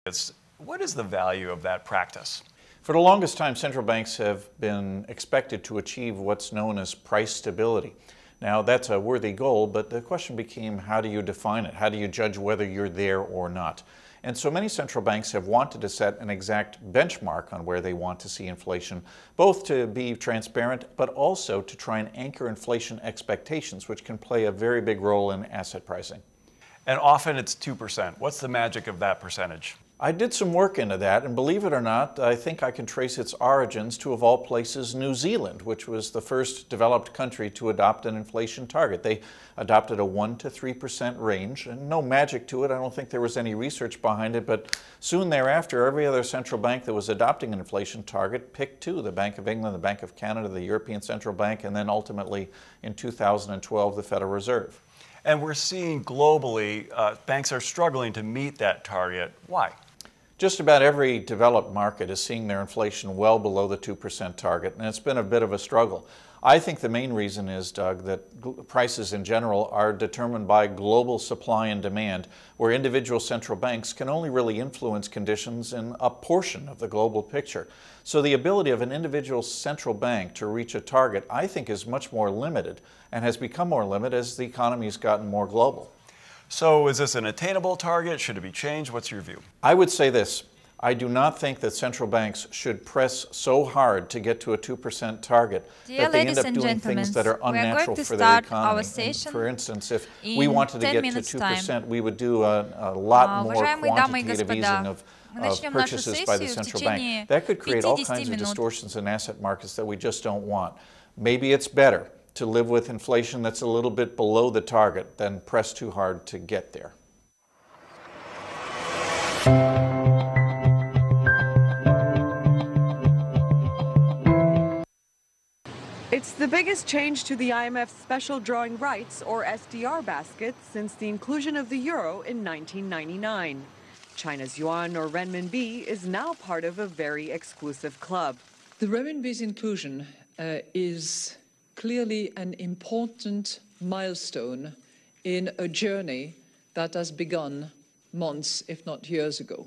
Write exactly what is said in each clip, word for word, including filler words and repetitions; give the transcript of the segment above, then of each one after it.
It's, what is the value of that practice? For the longest time, central banks have been expected to achieve what's known as price stability. Now, that's a worthy goal, but the question became, how do you define it? How do you judge whether you're there or not? And so many central banks have wanted to set an exact benchmark on where they want to see inflation, both to be transparent, but also to try and anchor inflation expectations, which can play a very big role in asset pricing. And often it's two percent. What's the magic of that percentage? I did some work into that, and believe it or not, I think I can trace its origins to, of all places, New Zealand, which was the first developed country to adopt an inflation target. They adopted a one to three percent range, and no magic to it. I don't think there was any research behind it, but soon thereafter, every other central bank that was adopting an inflation target picked two, the Bank of England, the Bank of Canada, the European Central Bank, and then ultimately in two thousand twelve, the Federal Reserve. And we're seeing globally, uh, banks are struggling to meet that target. Why? Just about every developed market is seeing their inflation well below the two percent target, and it's been a bit of a struggle. I think the main reason is, Doug, that prices in general are determined by global supply and demand, where individual central banks can only really influence conditions in a portion of the global picture. So the ability of an individual central bank to reach a target, I think, is much more limited and has become more limited as the economy has gotten more global. So is this an attainable target? Should it be changed? What's your view? I would say this. I do not think that central banks should press so hard to get to a two percent target Dear that they end up and doing things that are unnatural for their economy. And for instance, if we wanted to get to two percent, we would do a, a lot more quantitative easing of, of purchases by the central bank. That could create all kinds of distortions in asset markets that we just don't want. Maybe it's better to live with inflation that's a little bit below the target than press too hard to get there. It's the biggest change to the I M F's special drawing rights, or S D R basket, since the inclusion of the euro in nineteen ninety-nine. China's yuan, or renminbi, is now part of a very exclusive club. The renminbi's inclusion uh, is clearly an important milestone in a journey that has begun months, if not years ago.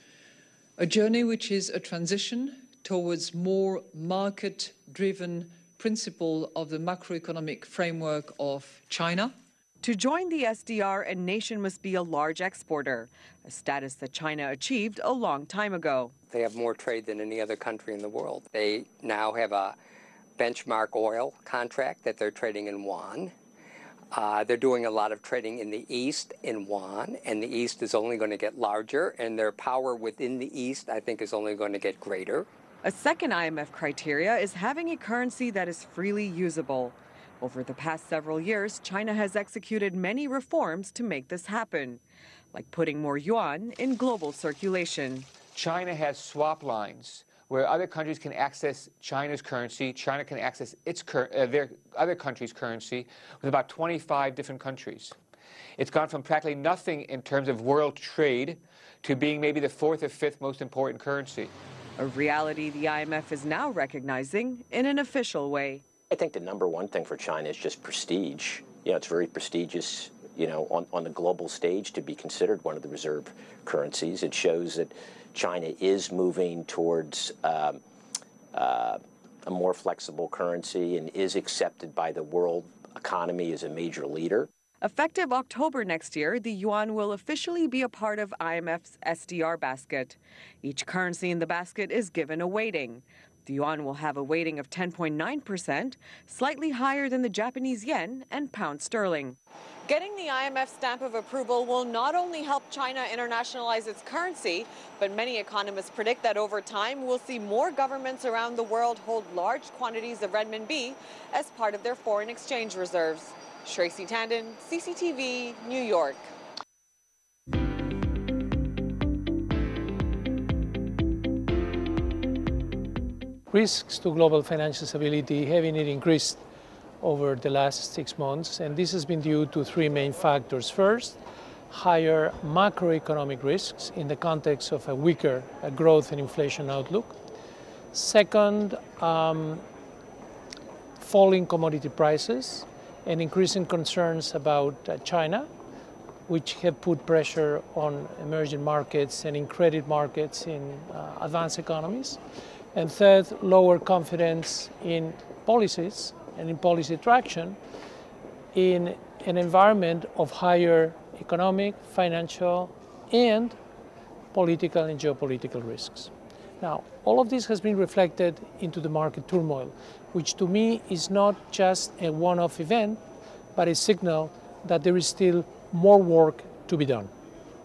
A journey which is a transition towards more market-driven principle of the macroeconomic framework of China. To join the S D R, a nation must be a large exporter, a status that China achieved a long time ago. They have more trade than any other country in the world. They now have a benchmark oil contract that they're trading in yuan. Uh, they're doing a lot of trading in the East in yuan, and the East is only going to get larger, and their power within the East, I think, is only going to get greater. A second I M F criteria is having a currency that is freely usable. Over the past several years, China has executed many reforms to make this happen, like putting more yuan in global circulation. China has swap lines where other countries can access China's currency, China can access its cur uh, their other country's currency with about twenty-five different countries. It's gone from practically nothing in terms of world trade to being maybe the fourth or fifth most important currency. A reality the I M F is now recognizing in an official way. I think the number one thing for China is just prestige. You know, it's very prestigious, you know, on, on the global stage to be considered one of the reserve currencies. It shows that China is moving towards um, uh, a more flexible currency and is accepted by the world economy as a major leader. Effective October next year, the yuan will officially be a part of I M F's S D R basket. Each currency in the basket is given a weighting. The yuan will have a weighting of ten point nine percent, slightly higher than the Japanese yen and pound sterling. Getting the I M F stamp of approval will not only help China internationalize its currency, but many economists predict that over time we'll see more governments around the world hold large quantities of renminbi as part of their foreign exchange reserves. Tracy Tandon, C C T V, New York. Risks to global financial stability have indeed increased over the last six months, and this has been due to three main factors. First, higher macroeconomic risks in the context of a weaker uh, growth and inflation outlook. Second, um, falling commodity prices and increasing concerns about uh, China which have put pressure on emerging markets and in credit markets in uh, advanced economies. And third, lower confidence in policies and in policy traction in an environment of higher economic, financial, and political and geopolitical risks. Now, all of this has been reflected into the market turmoil, which to me is not just a one-off event, but a signal that there is still more work to be done.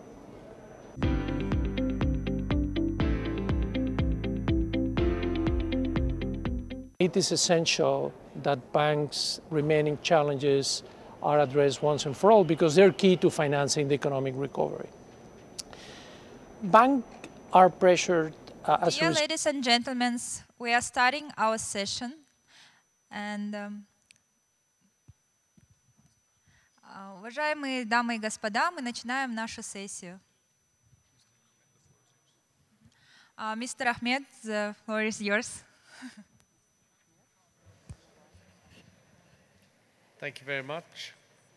It is essential that banks' remaining challenges are addressed once and for all because they're key to financing the economic recovery. Banks are pressured uh, as Dear ladies and gentlemen, we are starting our session, and um, uh, уважаемые дамы и господа, мы начинаем нашу сессию. Uh, Mister Ahmed, the floor is yours. Thank you very much.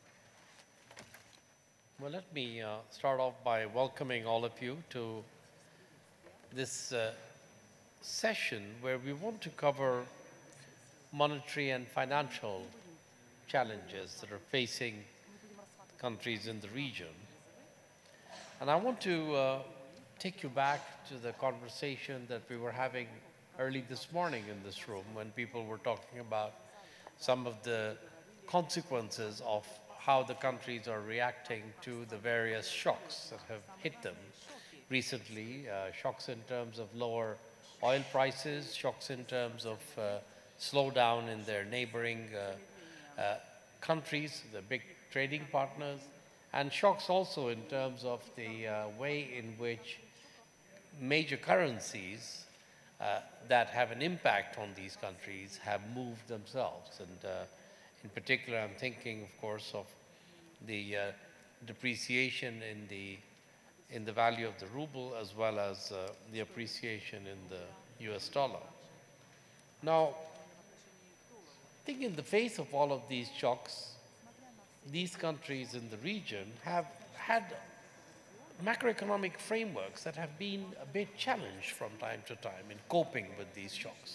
Well, let me uh, start off by welcoming all of you to this uh, session where we want to cover monetary and financial challenges that are facing countries in the region. And I want to uh, take you back to the conversation that we were having early this morning in this room when people were talking about some of the consequences of how the countries are reacting to the various shocks that have hit them recently, uh, shocks in terms of lower oil prices, shocks in terms of uh, slowdown in their neighboring uh, uh, countries, the big trading partners, and shocks also in terms of the uh, way in which major currencies uh, that have an impact on these countries have moved themselves. And uh, in particular, I'm thinking, of course, of the uh, depreciation in the in the value of the ruble as well as uh, the appreciation in the U S dollar. Now, I think in the face of all of these shocks, these countries in the region have had macroeconomic frameworks that have been a bit challenged from time to time in coping with these shocks.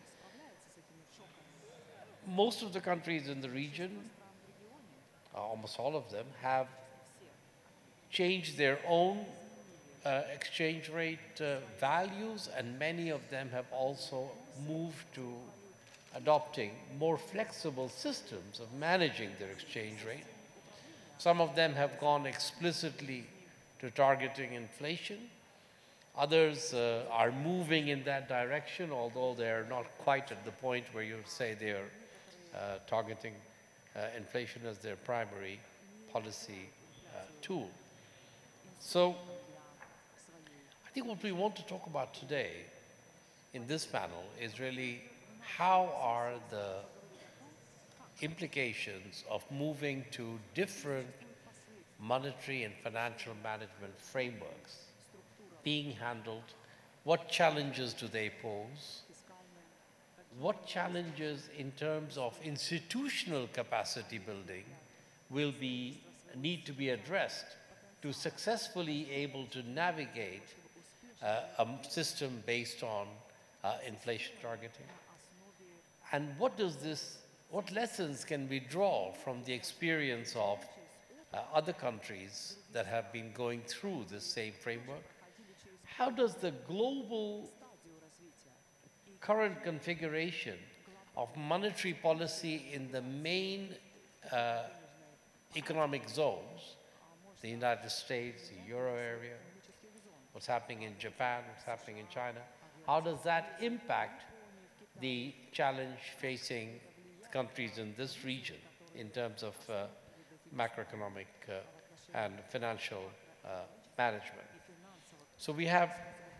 Most of the countries in the region, uh, almost all of them, have changed their own uh, exchange rate uh, values, and many of them have also moved to adopting more flexible systems of managing their exchange rate. Some of them have gone explicitly to targeting inflation. Others uh, are moving in that direction, although they're not quite at the point where you would say they're uh, targeting uh, inflation as their primary policy uh, tool. So I think what we want to talk about today in this panel is really how are the implications of moving to different monetary and financial management frameworks being handled, what challenges do they pose, what challenges in terms of institutional capacity building will be, need to be addressed to successfully able to navigate uh, a system based on uh, inflation targeting. And what does this, what lessons can we draw from the experience of uh, other countries that have been going through this same framework? How does the global current configuration of monetary policy in the main uh, economic zones, the United States, the Euro area, what's happening in Japan, what's happening in China, how does that impact the challenge facing the countries in this region in terms of uh, macroeconomic uh, and financial uh, management? So we have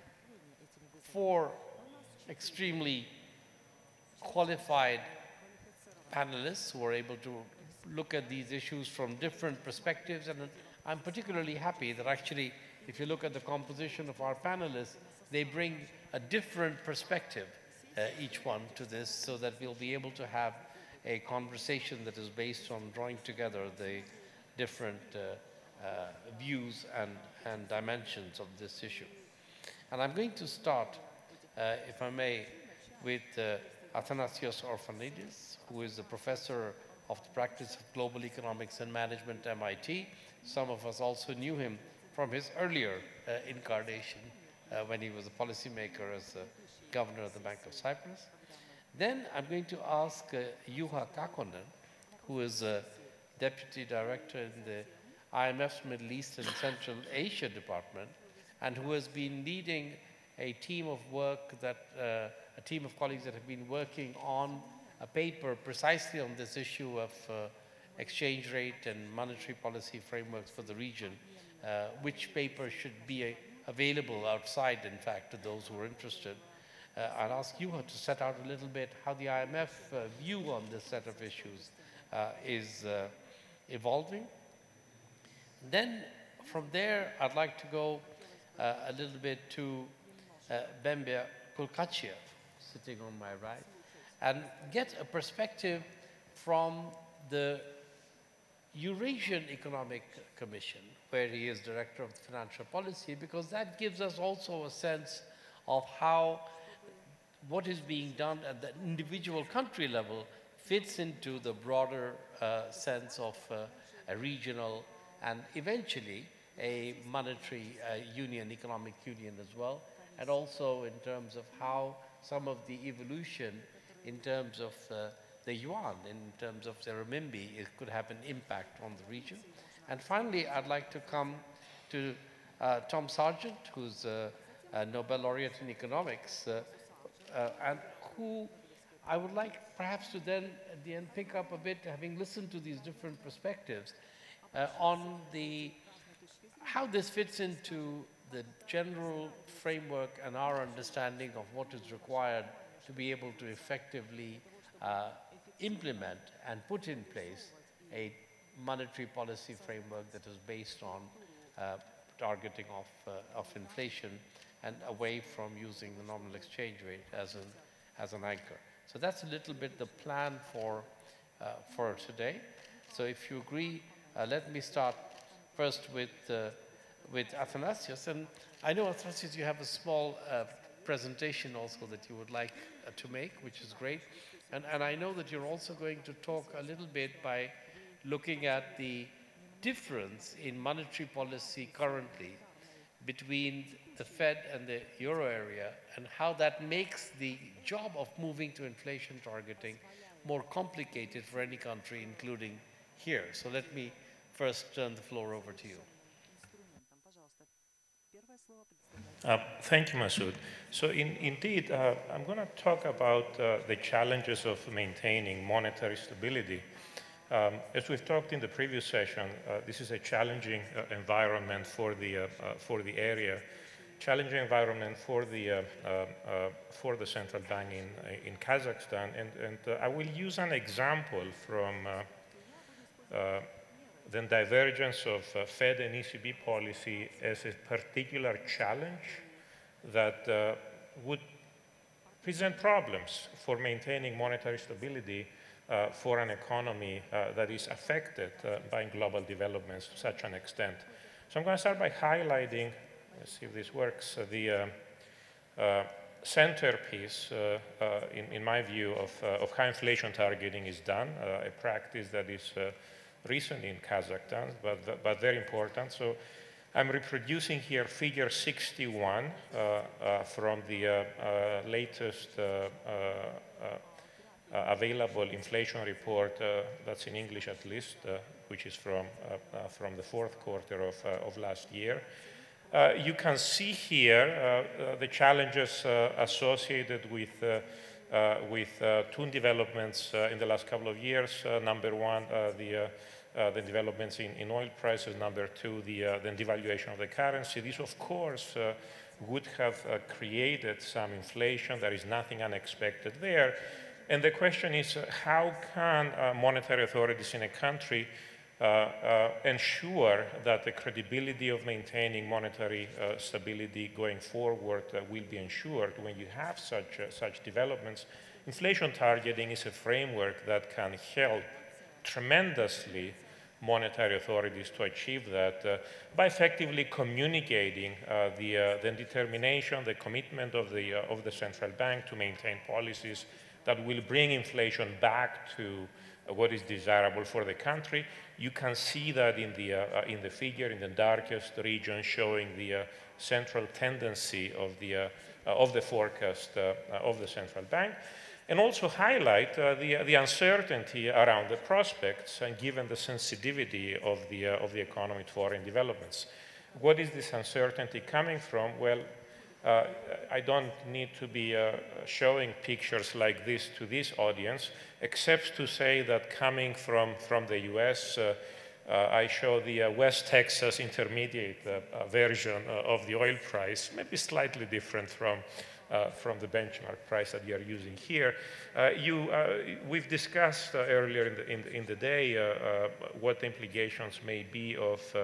four extremely qualified panelists who are able to look at these issues from different perspectives, and I'm particularly happy that actually, if you look at the composition of our panelists, they bring a different perspective, uh, each one, to this, so that we'll be able to have a conversation that is based on drawing together the different uh, views and, and dimensions of this issue. And I'm going to start, uh, if I may, with uh, Athanasios Orphanidis, who is a professor of the practice of global economics and management at M I T. Some of us also knew him from his earlier uh, incarnation uh, when he was a policymaker as a governor of the Bank of Cyprus. Then I'm going to ask uh, Juha Kakkonen, who is a deputy director in the I M F's Middle East and Central Asia department, and who has been leading a team of work that, uh, a team of colleagues that have been working on a paper precisely on this issue of uh, exchange rate and monetary policy frameworks for the region, uh, which paper should be a, available outside, in fact, to those who are interested. Uh, I'll ask you to set out a little bit how the I M F uh, view on this set of issues uh, is uh, evolving. Then from there, I'd like to go uh, a little bit to uh, Bembia Kulkachiev, sitting on my right, and get a perspective from the Eurasian Economic Commission, where he is Director of Financial Policy, because that gives us also a sense of how what is being done at the individual country level fits into the broader uh, sense of uh, a regional and eventually a monetary uh, union, economic union as well, and also in terms of how some of the evolution in terms of uh, the yuan, in terms of the renminbi, it could have an impact on the region. And finally, I'd like to come to uh, Tom Sargent, who's a, a Nobel laureate in economics, uh, uh, and who I would like perhaps to then at the end pick up a bit, having listened to these different perspectives, uh, on the how this fits into the general framework and our understanding of what is required to be able to effectively uh, implement and put in place a monetary policy framework that is based on uh, targeting of, uh, of inflation and away from using the nominal exchange rate as an, as an anchor. So that's a little bit the plan for, uh, for today. So if you agree, uh, let me start first with, uh, with Athanasios. And I know, Athanasios, you have a small uh, presentation also that you would like uh, to make, which is great. And, and I know that you're also going to talk a little bit by looking at the difference in monetary policy currently between the Fed and the euro area, and how that makes the job of moving to inflation targeting more complicated for any country, including here. So let me first turn the floor over to you. Uh, thank you, Masood. So in, indeed, uh, I'm going to talk about uh, the challenges of maintaining monetary stability. Um, as we've talked in the previous session, uh, this is a challenging uh, environment for the, uh, uh, for the area, challenging environment for the, uh, uh, uh, for the central bank in, in Kazakhstan. And, and uh, I will use an example from uh, uh, the divergence of uh, Fed and E C B policy as a particular challenge that uh, would present problems for maintaining monetary stability uh, for an economy uh, that is affected uh, by global developments to such an extent. So I'm going to start by highlighting, let's see if this works, uh, the uh, uh, centerpiece, uh, uh, in, in my view, of, uh, of how inflation targeting is done, uh, a practice that is uh, recent in Kazakhstan, but, but very important. So I'm reproducing here figure sixty-one uh, uh, from the uh, uh, latest uh, uh, uh, available inflation report, uh, that's in English at least, uh, which is from, uh, uh, from the fourth quarter of, uh, of last year. Uh, you can see here uh, uh, the challenges uh, associated with uh, Uh, with uh, two developments uh, in the last couple of years. Uh, number one, uh, the, uh, uh, the developments in, in oil prices. Number two, the, uh, the devaluation of the currency. This, of course, uh, would have uh, created some inflation. There is nothing unexpected there. And the question is, uh, how can uh, monetary authorities in a country uh, uh, ensure that the credibility of maintaining monetary uh, stability going forward uh, will be ensured when you have such, uh, such developments? Inflation targeting is a framework that can help tremendously monetary authorities to achieve that uh, by effectively communicating uh, the, uh, the determination, the commitment of the, uh, of the central bank to maintain policies that will bring inflation back to uh, what is desirable for the country. You can see that in the, uh, in the figure in the darkest region, showing the uh, central tendency of the, uh, of the forecast uh, of the central bank, and also highlight uh, the, the uncertainty around the prospects and given the sensitivity of the, uh, of the economy to foreign developments. What is this uncertainty coming from? Well, uh, I don't need to be uh, showing pictures like this to this audience, except to say that coming from, from the U S, uh, uh, I show the uh, West Texas intermediate uh, version uh, of the oil price, maybe slightly different from Uh, from the benchmark price that you are using here. Uh, you, uh, we've discussed uh, earlier in the, in, in the day uh, uh, what the implications may be of, uh,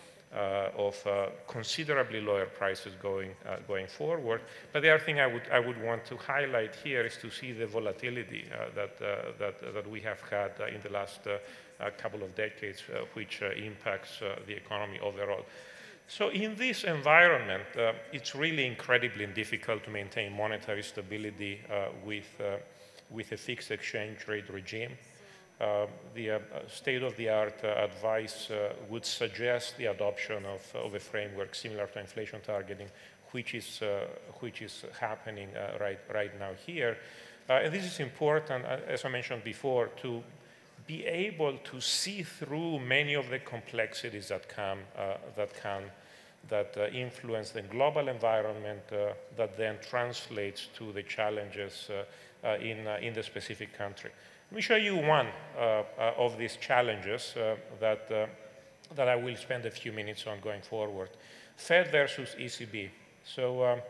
uh, of uh, considerably lower prices going, uh, going forward. But the other thing I would, I would want to highlight here is to see the volatility uh, that, uh, that, that we have had uh, in the last uh, couple of decades, uh, which uh, impacts uh, the economy overall. So in this environment, uh, it's really incredibly difficult to maintain monetary stability uh, with, uh, with a fixed exchange rate regime. Uh, the uh, state-of-the-art uh, advice uh, would suggest the adoption of, of a framework similar to inflation targeting, which is, uh, which is happening uh, right, right now here. Uh, and this is important, uh, as I mentioned before, to be able to see through many of the complexities that come, uh, that can, that uh, influence the global environment uh, that then translates to the challenges uh, uh, in, uh, in the specific country. Let me show you one uh, uh, of these challenges uh, that, uh, that I will spend a few minutes on going forward. Fed versus E C B. So um,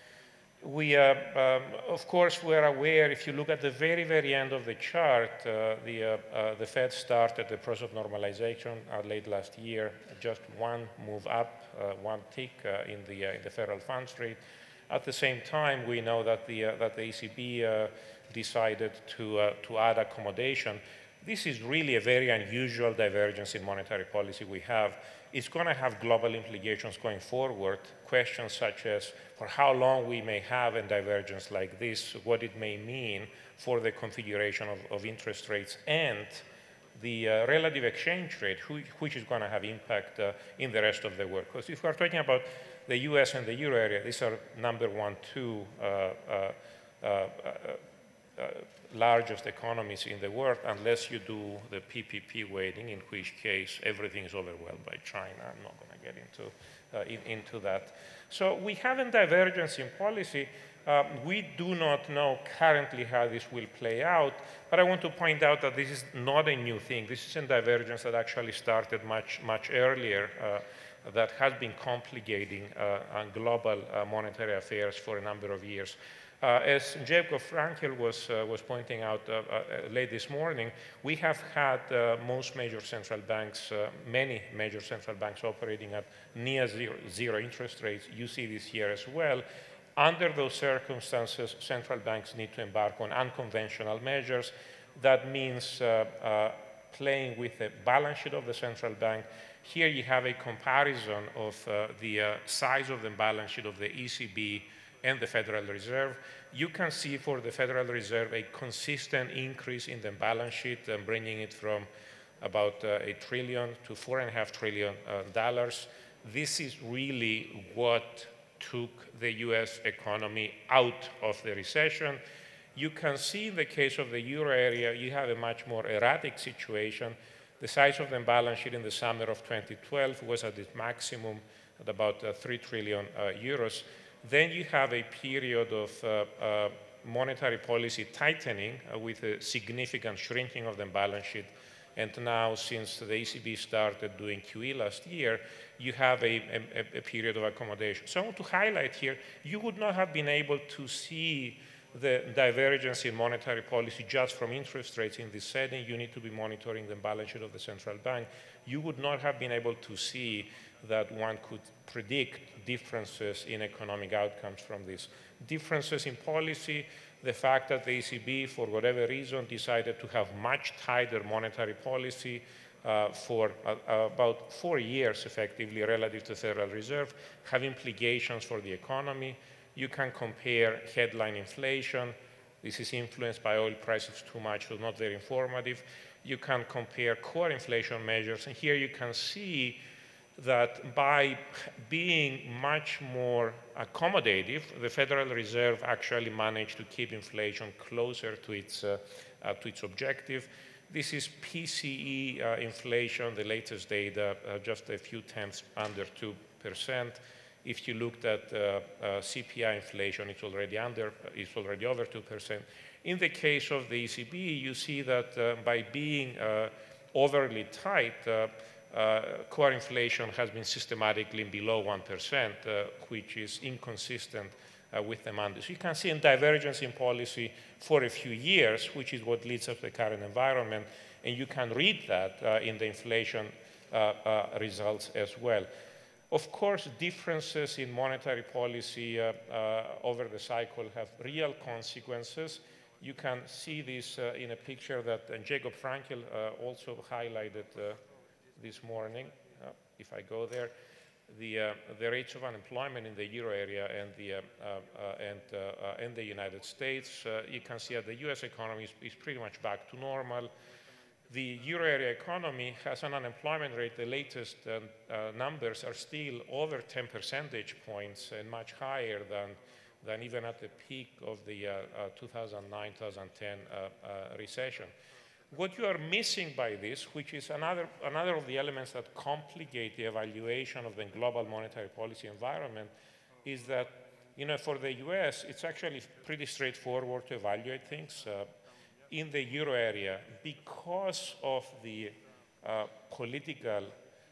we, uh, um, of course, we're aware, if you look at the very, very end of the chart, uh, the, uh, uh, the Fed started the process of normalization uh, late last year, just one move up, uh, one tick uh, in, the, uh, in the federal funds rate. At the same time, we know that the, uh, that the E C B uh, decided to, uh, to add accommodation. This is really a very unusual divergence in monetary policy we have. It's going to have global implications going forward, questions such as for how long we may have a divergence like this, what it may mean for the configuration of, of interest rates, and the uh, relative exchange rate, which, which is going to have impact uh, in the rest of the world. Because if we're talking about the U S and the euro area, these are number one, two uh, uh, uh, uh, uh, largest economies in the world, unless you do the P P P weighting, in which case everything is overwhelmed by China. I'm not going to get into, uh, in, into that. So we have a divergence in policy. Um, we do not know currently how this will play out, but I want to point out that this is not a new thing. This is a divergence that actually started much, much earlier, uh, that has been complicating uh, on global uh, monetary affairs for a number of years. Uh, as Jacob Frankel was, uh, was pointing out uh, uh, late this morning, we have had uh, most major central banks, uh, many major central banks operating at near zero, zero interest rates. You see this here as well. Under those circumstances, central banks need to embark on unconventional measures. That means uh, uh, playing with the balance sheet of the central bank. Here you have a comparison of uh, the uh, size of the balance sheet of the E C B and the Federal Reserve. You can see for the Federal Reserve a consistent increase in the balance sheet, and bringing it from about uh, a trillion to four and a half trillion uh, dollars. This is really what took the U S economy out of the recession. You can see in the case of the euro area, you have a much more erratic situation. The size of the balance sheet in the summer of twenty twelve was at its maximum at about uh, three trillion uh, euros. Then you have a period of uh, uh, monetary policy tightening uh, with a significant shrinking of the balance sheet. And now, since the E C B started doing Q E last year, you have a, a, a period of accommodation. So I want to highlight here, you would not have been able to see the divergence in monetary policy just from interest rates in this setting. You need to be monitoring the balance sheet of the central bank. You would not have been able to see that one could predict differences in economic outcomes from this. Differences in policy, the fact that the E C B, for whatever reason, decided to have much tighter monetary policy uh, for uh, about four years, effectively, relative to the Federal Reserve, have implications for the economy. You can compare headline inflation. This is influenced by oil prices too much, so not very informative. You can compare core inflation measures, and here you can see that by being much more accommodative, the Federal Reserve actually managed to keep inflation closer to its, uh, uh, to its objective. This is P C E uh, inflation, the latest data, uh, just a few tenths under two percent. If you looked at uh, uh, C P I inflation, it's already under, it's already over two percent. In the case of the E C B, you see that uh, by being uh, overly tight, uh, uh, core inflation has been systematically below one percent, uh, which is inconsistent uh, with demand. So you can see a divergence in policy for a few years, which is what leads up to the current environment, and you can read that uh, in the inflation uh, uh, results as well. Of course, differences in monetary policy uh, uh, over the cycle have real consequences. You can see this uh, in a picture that uh, Jacob Frankel uh, also highlighted uh, this morning. Uh, if I go there, the, uh, the rates of unemployment in the euro area and the, uh, uh, and, uh, uh, and the United States, uh, you can see that the U S economy is, is pretty much back to normal. The euro area economy has an unemployment rate, the latest uh, uh, numbers are still over ten percentage points and much higher than, than even at the peak of the uh, uh, two thousand nine two thousand ten uh, uh, recession. What you are missing by this, which is another, another of the elements that complicate the evaluation of the global monetary policy environment, is that, you know, for the U S, it's actually pretty straightforward to evaluate things. Uh, in the euro area, because of the uh, political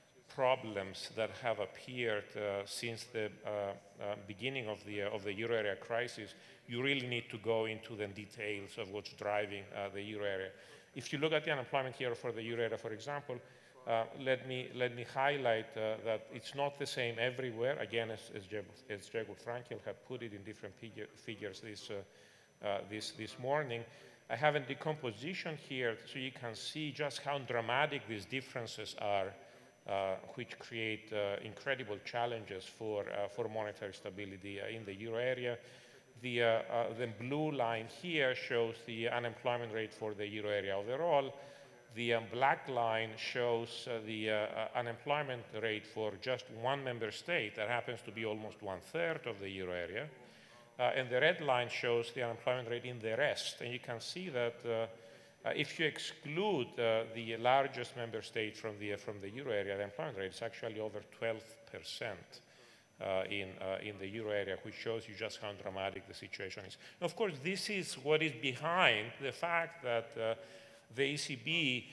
problems that have appeared uh, since the uh, uh, beginning of the, uh, of the euro area crisis, you really need to go into the details of what's driving uh, the euro area. If you look at the unemployment here for the euro area, for example, uh, let, me, let me highlight uh, that it's not the same everywhere. Again, as, as, Jacob, as Jacob Frankel had put it in different figure, figures this, uh, uh, this, this morning. I have a decomposition here so you can see just how dramatic these differences are, uh, which create uh, incredible challenges for, uh, for monetary stability uh, in the euro area. The, uh, uh, the blue line here shows the unemployment rate for the euro area overall. The um, black line shows uh, the uh, uh, unemployment rate for just one member state that happens to be almost one third of the euro area. Uh, and the red line shows the unemployment rate in the rest. And you can see that uh, uh, if you exclude uh, the largest member state from the, uh, from the euro area, the unemployment rate is actually over twelve percent uh, in, uh, in the euro area, which shows you just how dramatic the situation is. And of course, this is what is behind the fact that uh, the E C B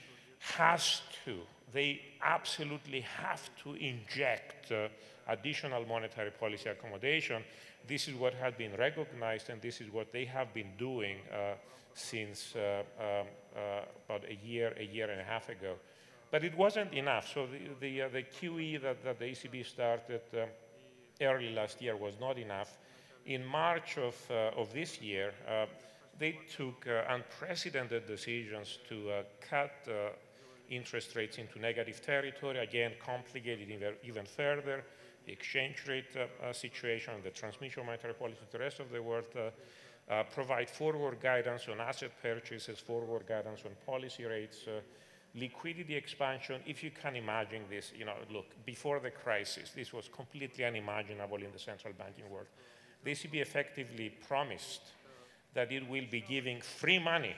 has to, they absolutely have to inject uh, additional monetary policy accommodation. This is what had been recognized, and this is what they have been doing uh, since uh, um, uh, about a year, a year and a half ago. But it wasn't enough. So the, the, uh, the Q E that, that the E C B started uh, early last year was not enough. In March of, uh, of this year, uh, they took uh, unprecedented decisions to uh, cut uh, interest rates into negative territory, again, complicated even, even further. The exchange rate uh, uh, situation, the transmission of monetary policy to the rest of the world, uh, uh, provide forward guidance on asset purchases, forward guidance on policy rates, uh, liquidity expansion. If you can imagine this, you know, look, before the crisis, this was completely unimaginable in the central banking world. The E C B effectively promised that it will be giving free money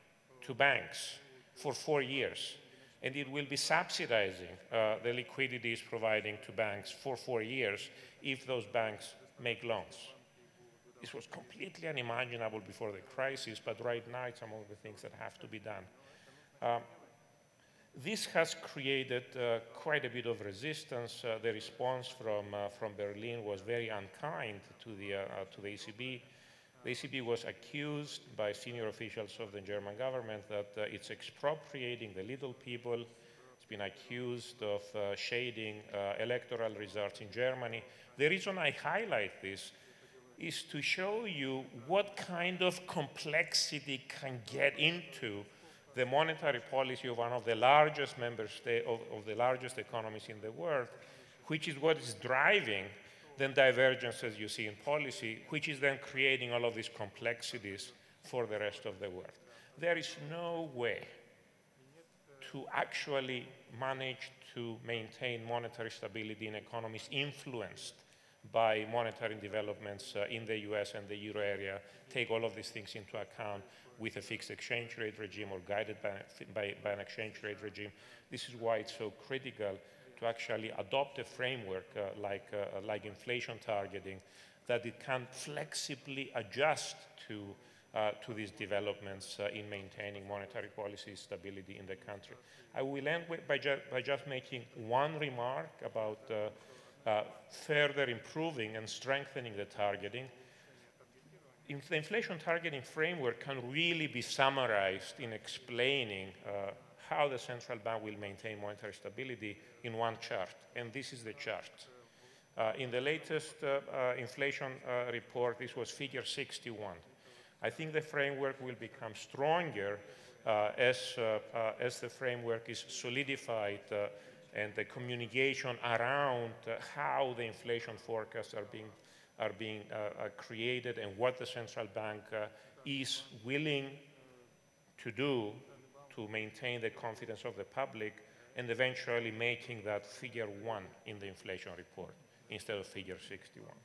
to banks for four years. And it will be subsidizing uh, the liquidity it's providing to banks for four years if those banks make loans. This was completely unimaginable before the crisis, but right now it's among the things that have to be done. Um, this has created uh, quite a bit of resistance. Uh, the response from, uh, from Berlin was very unkind to the, uh, uh, to the E C B. The E C B was accused by senior officials of the German government that uh, it's expropriating the little people. It's been accused of uh, shading uh, electoral results in Germany. The reason I highlight this is to show you what kind of complexity can get into the monetary policy of one of the largest member states, of, of the largest economies in the world, which is what is driving then divergences you see in policy, which is then creating all of these complexities for the rest of the world. There is no way to actually manage to maintain monetary stability in economies influenced by monetary developments uh, in the U S and the euro area, take all of these things into account with a fixed exchange rate regime or guided by, by, by an exchange rate regime. This is why it's so critical to actually adopt a framework uh, like, uh, like inflation targeting, that it can flexibly adjust to, uh, to these developments uh, in maintaining monetary policy stability in the country. I will end with, by, ju by just making one remark about uh, uh, further improving and strengthening the targeting. In the inflation targeting framework can really be summarized in explaining uh, how the central bank will maintain monetary stability in one chart, and this is the chart. Uh, in the latest uh, uh, inflation uh, report, this was figure sixty-one. I think the framework will become stronger uh, as, uh, uh, as the framework is solidified uh, and the communication around uh, how the inflation forecasts are being, are being uh, uh, created and what the central bank uh, is willing to do to maintain the confidence of the public, and eventually making that figure one in the inflation report instead of figure sixty-one.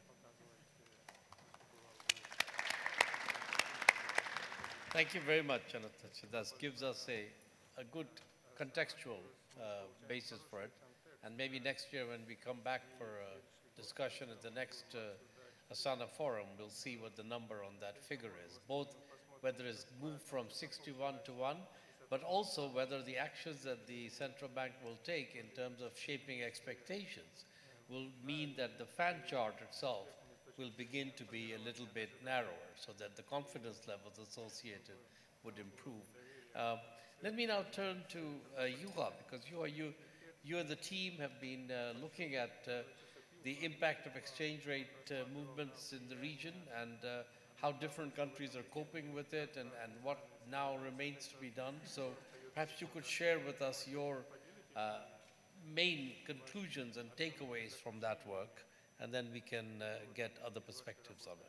Thank you very much, Jonathan. So that gives us a, a good contextual uh, basis for it. And maybe next year when we come back for a discussion at the next uh, Asana Forum, we'll see what the number on that figure is, both whether it's moved from sixty-one to one, but also whether the actions that the central bank will take in terms of shaping expectations will mean that the fan chart itself will begin to be a little bit narrower, so that the confidence levels associated would improve. Uh, let me now turn to uh, Juha, because you, are, you, you and the team have been uh, looking at uh, the impact of exchange rate uh, movements in the region, and uh, how different countries are coping with it, and, and what now remains to be done. So perhaps you could share with us your uh, main conclusions and takeaways from that work, and then we can uh, get other perspectives on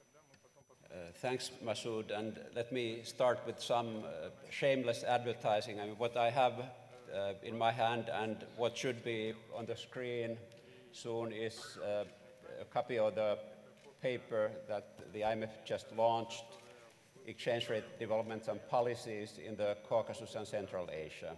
it. Uh, thanks, Masood, and let me start with some uh, shameless advertising. I mean, what I have uh, in my hand and what should be on the screen soon is uh, a copy of the paper that the I M F just launched, Exchange Rate Developments and Policies in the Caucasus and Central Asia.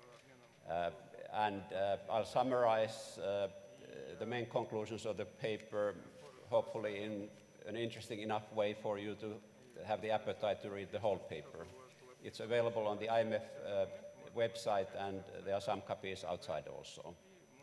Uh, and uh, I'll summarize uh, the main conclusions of the paper, hopefully in an interesting enough way for you to have the appetite to read the whole paper. It's available on the I M F uh, website, and there are some copies outside also.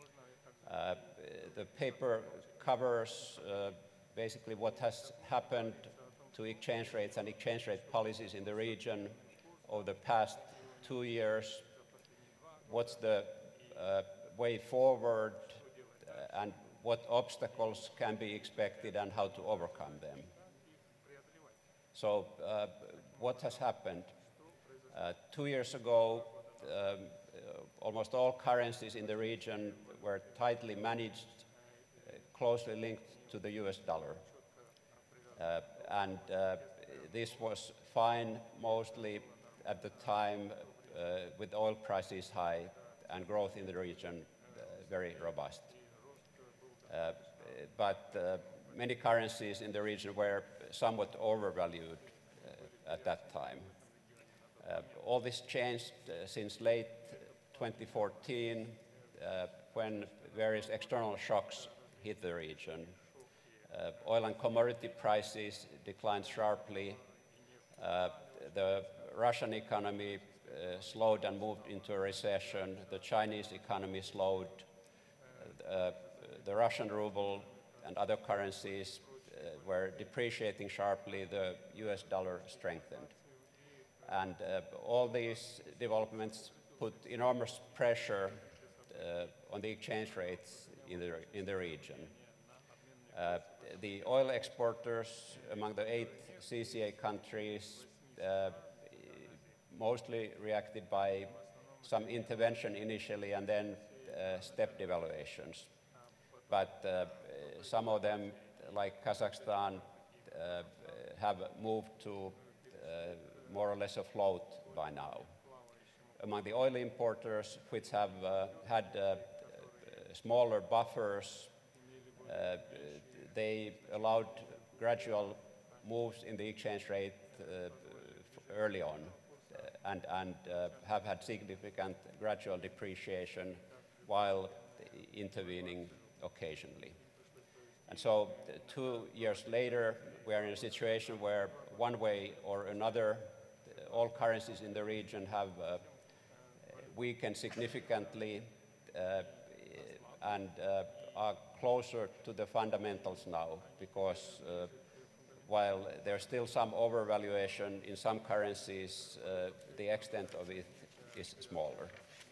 Uh, the paper covers uh, basically what has happened to exchange rates and exchange rate policies in the region over the past two years, what's the uh, way forward, uh, and what obstacles can be expected and how to overcome them. So uh, what has happened? Uh, two years ago, um, uh, almost all currencies in the region were tightly managed, uh, closely linked to the U S dollar. Uh, and uh, this was fine mostly at the time uh, with oil prices high and growth in the region uh, very robust. Uh, but uh, many currencies in the region were somewhat overvalued uh, at that time. Uh, all this changed uh, since late twenty fourteen uh, when various external shocks hit the region. Uh, oil and commodity prices declined sharply. Uh, the Russian economy uh, slowed and moved into a recession. The Chinese economy slowed. Uh, the Russian ruble and other currencies uh, were depreciating sharply. The U S dollar strengthened. And uh, all these developments put enormous pressure uh, on the exchange rates in the, in the region. Uh, the oil exporters among the eight C C A countries, uh, mostly reacted by some intervention initially and then uh, step devaluations. But uh, some of them, like Kazakhstan, uh, have moved to uh, more or less a float by now. Among the oil importers, which have uh, had uh, smaller buffers, uh, they allowed gradual moves in the exchange rate uh, early on uh, and, and uh, have had significant gradual depreciation while intervening occasionally. And so uh, two years later, we are in a situation where one way or another, uh, all currencies in the region have uh, weakened significantly uh, and uh, are closer to the fundamentals now, because uh, while there's still some overvaluation in some currencies, uh, the extent of it is smaller.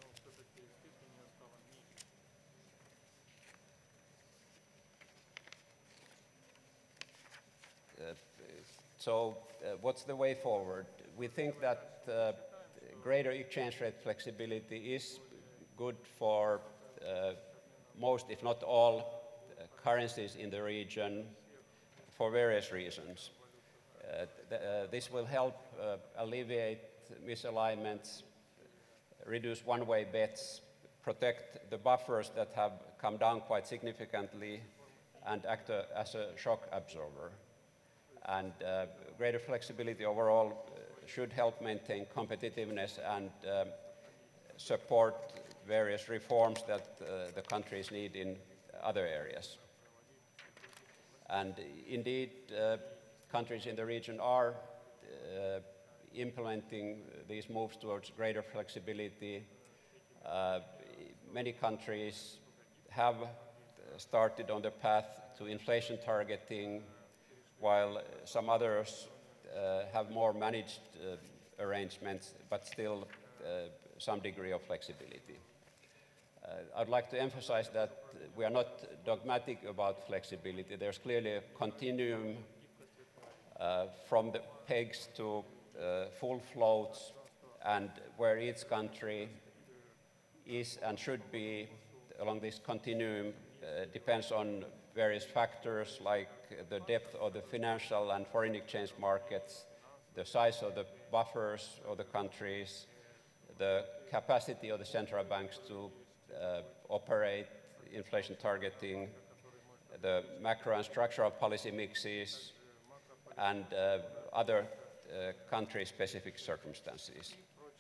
Uh, so uh, what's the way forward? We think that uh, greater exchange rate flexibility is good for uh, most, if not all, uh, currencies in the region for various reasons. Uh, th uh, this will help uh, alleviate misalignments, reduce one-way bets, protect the buffers that have come down quite significantly, and act uh, as a shock absorber. And uh, greater flexibility overall uh, should help maintain competitiveness and uh, support various reforms that uh, the countries need in other areas. And indeed, uh, countries in the region are uh, implementing these moves towards greater flexibility. Uh, many countries have started on the path to inflation targeting, while some others uh, have more managed uh, arrangements, but still uh, some degree of flexibility. Uh, I'd like to emphasize that we are not dogmatic about flexibility. There's clearly a continuum uh, from the pegs to uh, full floats, and where each country is and should be along this continuum uh, depends on various factors like the depth of the financial and foreign exchange markets, the size of the buffers of the countries, the capacity of the central banks to uh, operate inflation targeting, the macro and structural policy mixes, and uh, other uh, country-specific circumstances.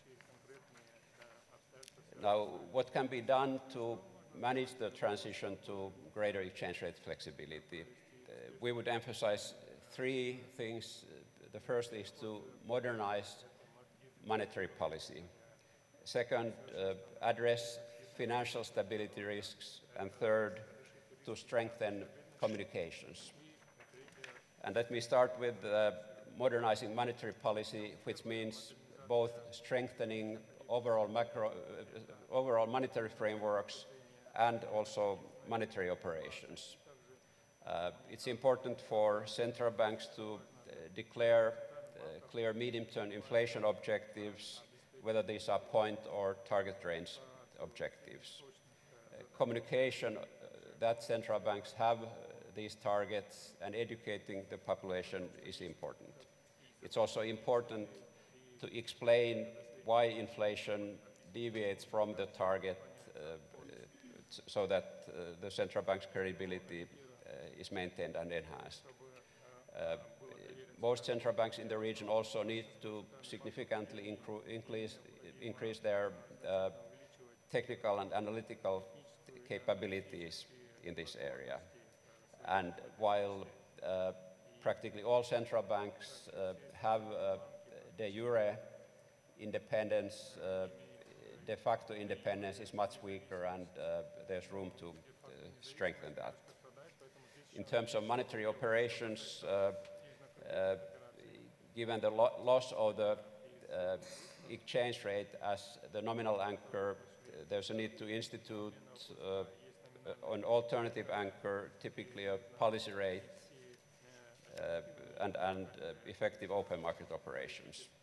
Now, what can be done to manage the transition to greater exchange rate flexibility? Uh, we would emphasize three things. The first is to modernize monetary policy. Second, uh, address financial stability risks. And third, to strengthen communications. And let me start with uh, modernizing monetary policy, which means both strengthening overall, macro, uh, overall monetary frameworks and also monetary operations. Uh, it's important for central banks to uh, declare uh, clear medium-term inflation objectives, whether these are point or target range objectives. Uh, communication uh, that central banks have uh, these targets and educating the population is important. It's also important to explain why inflation deviates from the target uh, so that uh, the central bank's credibility uh, is maintained and enhanced. Uh, most central banks in the region also need to significantly increase, increase their uh, technical and analytical capabilities in this area. And while uh, practically all central banks uh, have uh, de jure independence, uh, de facto independence is much weaker, and uh, there's room to uh, strengthen that. In terms of monetary operations, uh, uh, given the lo loss of the uh, exchange rate as the nominal anchor, uh, there's a need to institute uh, an alternative anchor, typically a policy rate, uh, and, and uh, effective open market operations.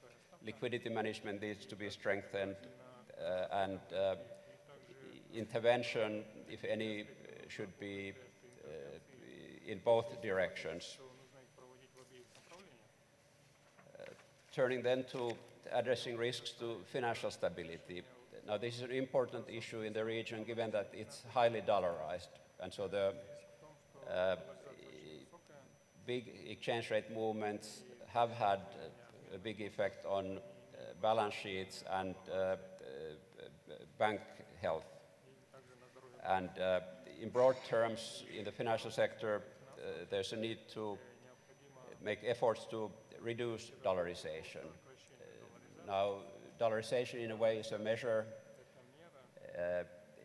liquidity management needs to be strengthened, uh, and uh, intervention, if any, should be uh, in both directions. Uh, turning then to addressing risks to financial stability. Now, this is an important issue in the region given that it's highly dollarized, and so the uh, big exchange rate movements have had a big effect on uh, balance sheets and uh, uh, bank health. And uh, in broad terms, in the financial sector, uh, there's a need to make efforts to reduce dollarization. Uh, now, dollarization in a way is a measure uh,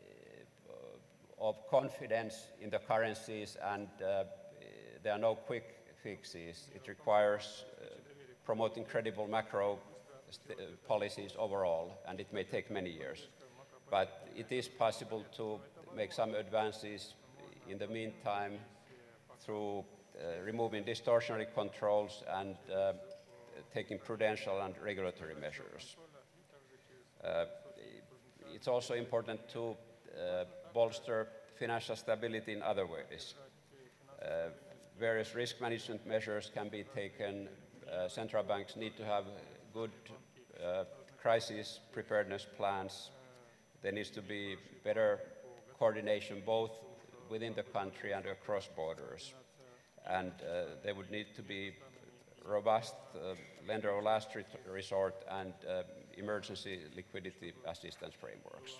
of confidence in the currencies, and uh, there are no quick fixes. It requires uh, promoting credible macro uh, policies overall, and it may take many years. But it is possible to make some advances in the meantime through uh, removing distortionary controls and uh, taking prudential and regulatory measures. Uh, it's also important to uh, bolster financial stability in other ways. Uh, various risk management measures can be taken. Uh, central banks need to have good uh, crisis preparedness plans. There needs to be better coordination both within the country and across borders. And uh, there would need to be robust uh, lender of last re resort and uh, emergency liquidity assistance frameworks.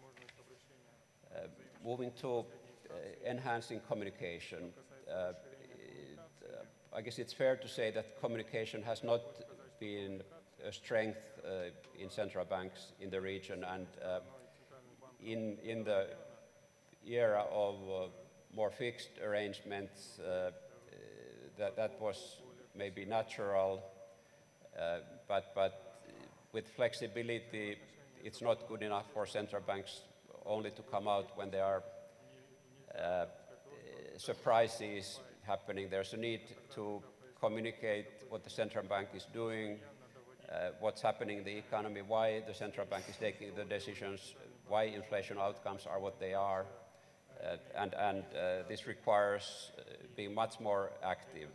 Uh, moving to uh, enhancing communication, uh, it, uh, I guess it's fair to say that communication has not been a strength uh, in central banks in the region, and uh, in, in the era of uh, more fixed arrangements, uh, that, that was maybe natural, uh, but, but with flexibility, it's not good enough for central banks only to come out when there are uh, surprises happening. There's a need to communicate what the central bank is doing, uh, what's happening in the economy, why the central bank is taking the decisions, why inflation outcomes are what they are, uh, and, and uh, this requires uh, being much more active.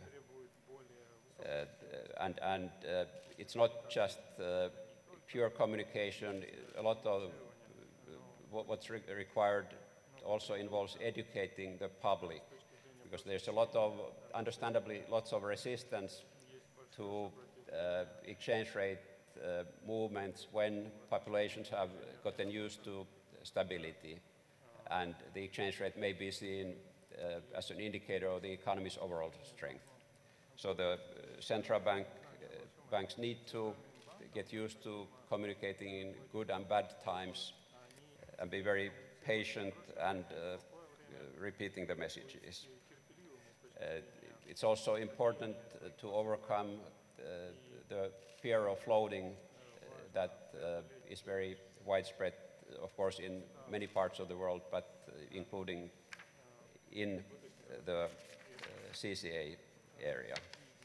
Uh, and and uh, it's not just uh, pure communication. A lot of uh, what's re required also involves educating the public, because there's a lot of, understandably, lots of resistance to uh, exchange rate uh, movements when populations have gotten used to stability, and the exchange rate may be seen uh, as an indicator of the economy's overall strength. So the uh, central bank, uh, banks need to get used to communicating in good and bad times and be very patient and uh, uh, repeating the messages. Uh, it's also important uh, to overcome uh, the fear of floating uh, that uh, is very widespread, of course, in many parts of the world, but uh, including in the uh, C C A area.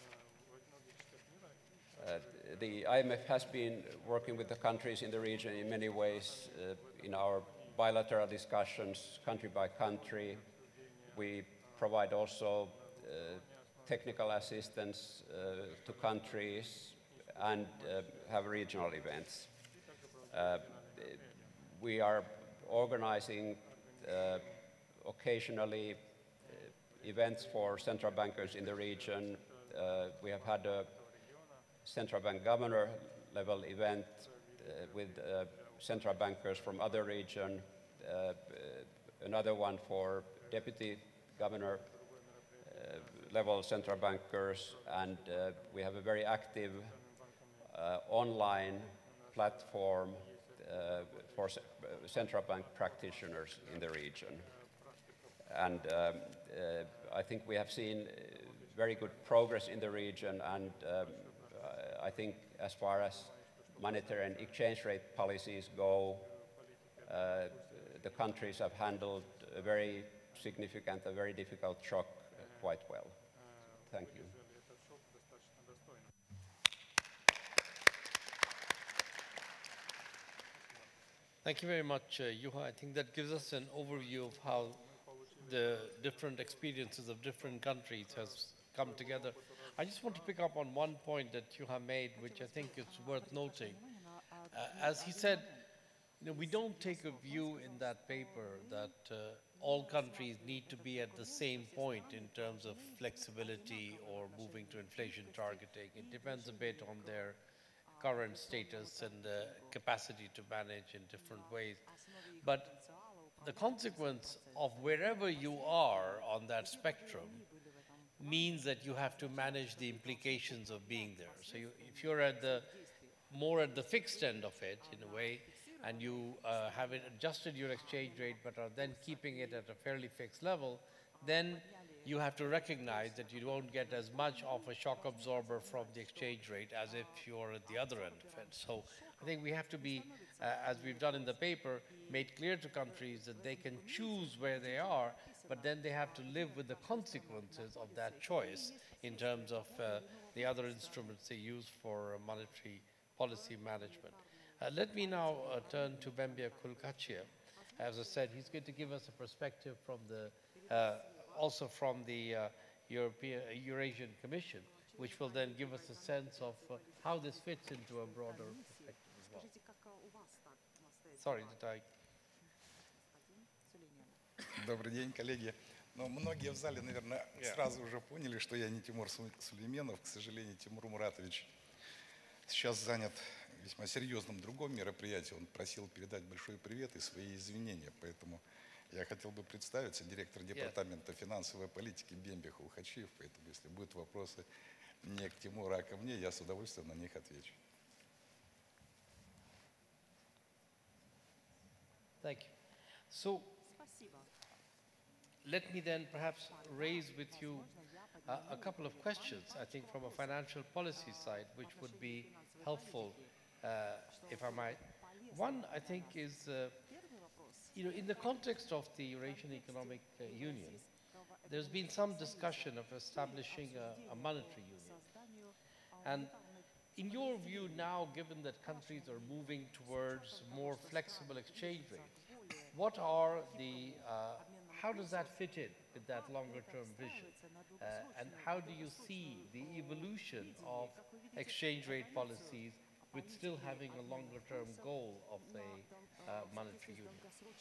Uh, the I M F has been working with the countries in the region in many ways uh, in our bilateral discussions, country by country. We provide also uh, technical assistance uh, to countries and uh, have regional events. Uh, we are organizing uh, occasionally uh, events for central bankers in the region. Uh, we have had a central bank governor level event uh, with uh, central bankers from other regions, uh, another one for deputy governor uh, level central bankers, and uh, we have a very active uh, online platform uh, for central bank practitioners in the region. And um, uh, I think we have seen very good progress in the region, and um, I think as far as monetary and exchange rate policies go, uh, the countries have handled a very significant, a very difficult shock uh, quite well. Thank you. Thank you very much, uh, Juha. I think that gives us an overview of how the different experiences of different countries has come together. I just want to pick up on one point that Juha made, which I think is worth noting. Uh, as he said, you know, we don't take a view in that paper that uh, all countries need to be at the same point in terms of flexibility or moving to inflation targeting. It depends a bit on their current status and uh, capacity to manage in different ways. But the consequence of wherever you are on that spectrum means that you have to manage the implications of being there. So you, if you're at the more at the fixed end of it, in a way, and you uh, have it adjusted your exchange rate but are then keeping it at a fairly fixed level, then you have to recognize that you won't get as much of a shock absorber from the exchange rate as if you're at the other end of it. So I think we have to be, uh, as we've done in the paper, made clear to countries that they can choose where they are, but then they have to live with the consequences of that choice in terms of uh, the other instruments they use for uh, monetary policy management. Uh, let me now uh, turn to Bembia Kulkachia. As I said, he's going to give us a perspective from the, uh, also from the uh, European, uh, Eurasian Commission, which will then give us a sense of uh, how this fits into a broader perspective as well. Sorry, did I? Добрый день, коллеги. Но многие в зале, наверное, yeah. сразу уже поняли, что я не Тимур Сулейменов. К сожалению, Тимур Муратович сейчас занят весьма серьезным другом мероприятии. Он просил передать большой привет и свои извинения. Поэтому я хотел бы представиться, директор департамента yeah. финансовой политики Бембия Кулкачиев. Поэтому, если будут вопросы не к Тимуру, а ко мне, я с удовольствием на них отвечу. Thank you. So, let me then perhaps raise with you uh, a couple of questions, I think from a financial policy side, which would be helpful, uh, if I might. One, I think, is, uh, you know, in the context of the Eurasian Economic uh, Union, there's been some discussion of establishing a, a monetary union. And in your view now, given that countries are moving towards more flexible exchange rates, what are the, uh, how does that fit in with that longer term vision? Uh, and how do you see the evolution of exchange rate policies with still having a longer term goal of a uh, monetary union?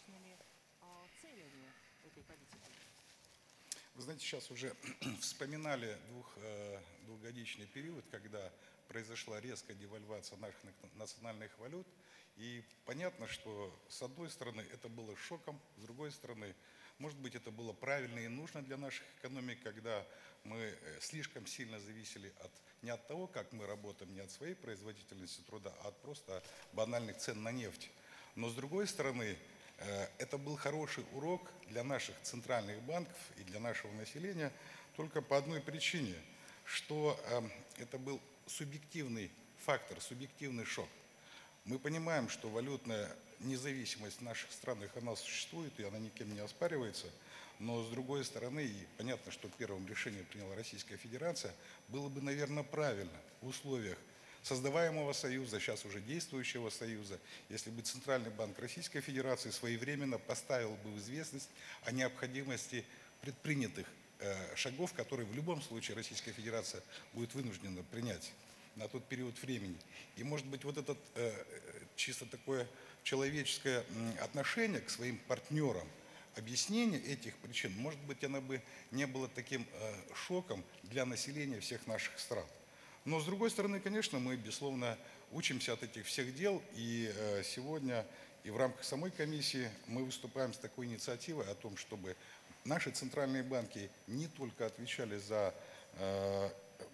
Вы знаете, сейчас уже вспоминали двух, э, двухгодичный период, когда произошла резкая девальвация наших национальных валют. И понятно, что с одной стороны это было шоком, с другой стороны, может быть, это было правильно и нужно для наших экономик, когда мы слишком сильно зависели от, не от того, как мы работаем, не от своей производительности труда, а от просто банальных цен на нефть. Но с другой стороны, это был хороший урок для наших центральных банков и для нашего населения только по одной причине, что это был субъективный фактор, субъективный шок. Мы понимаем, что валютная независимость в наших странах, она существует, и она никем не оспаривается, но с другой стороны, и понятно, что первым решение приняла Российская Федерация, было бы, наверное, правильно в условиях создаваемого союза, сейчас уже действующего союза, если бы Центральный банк Российской Федерации своевременно поставил бы в известность о необходимости предпринятых э, шагов, которые в любом случае Российская Федерация будет вынуждена принять на тот период времени. И, может быть, вот это э, чисто такое человеческое отношение к своим партнерам, объяснение этих причин, может быть, оно бы не было таким э, шоком для населения всех наших стран. Но, с другой стороны, конечно, мы, безусловно, учимся от этих всех дел, и э, сегодня и в рамках самой комиссии мы выступаем с такой инициативой о том, чтобы наши центральные банки не только отвечали за, э,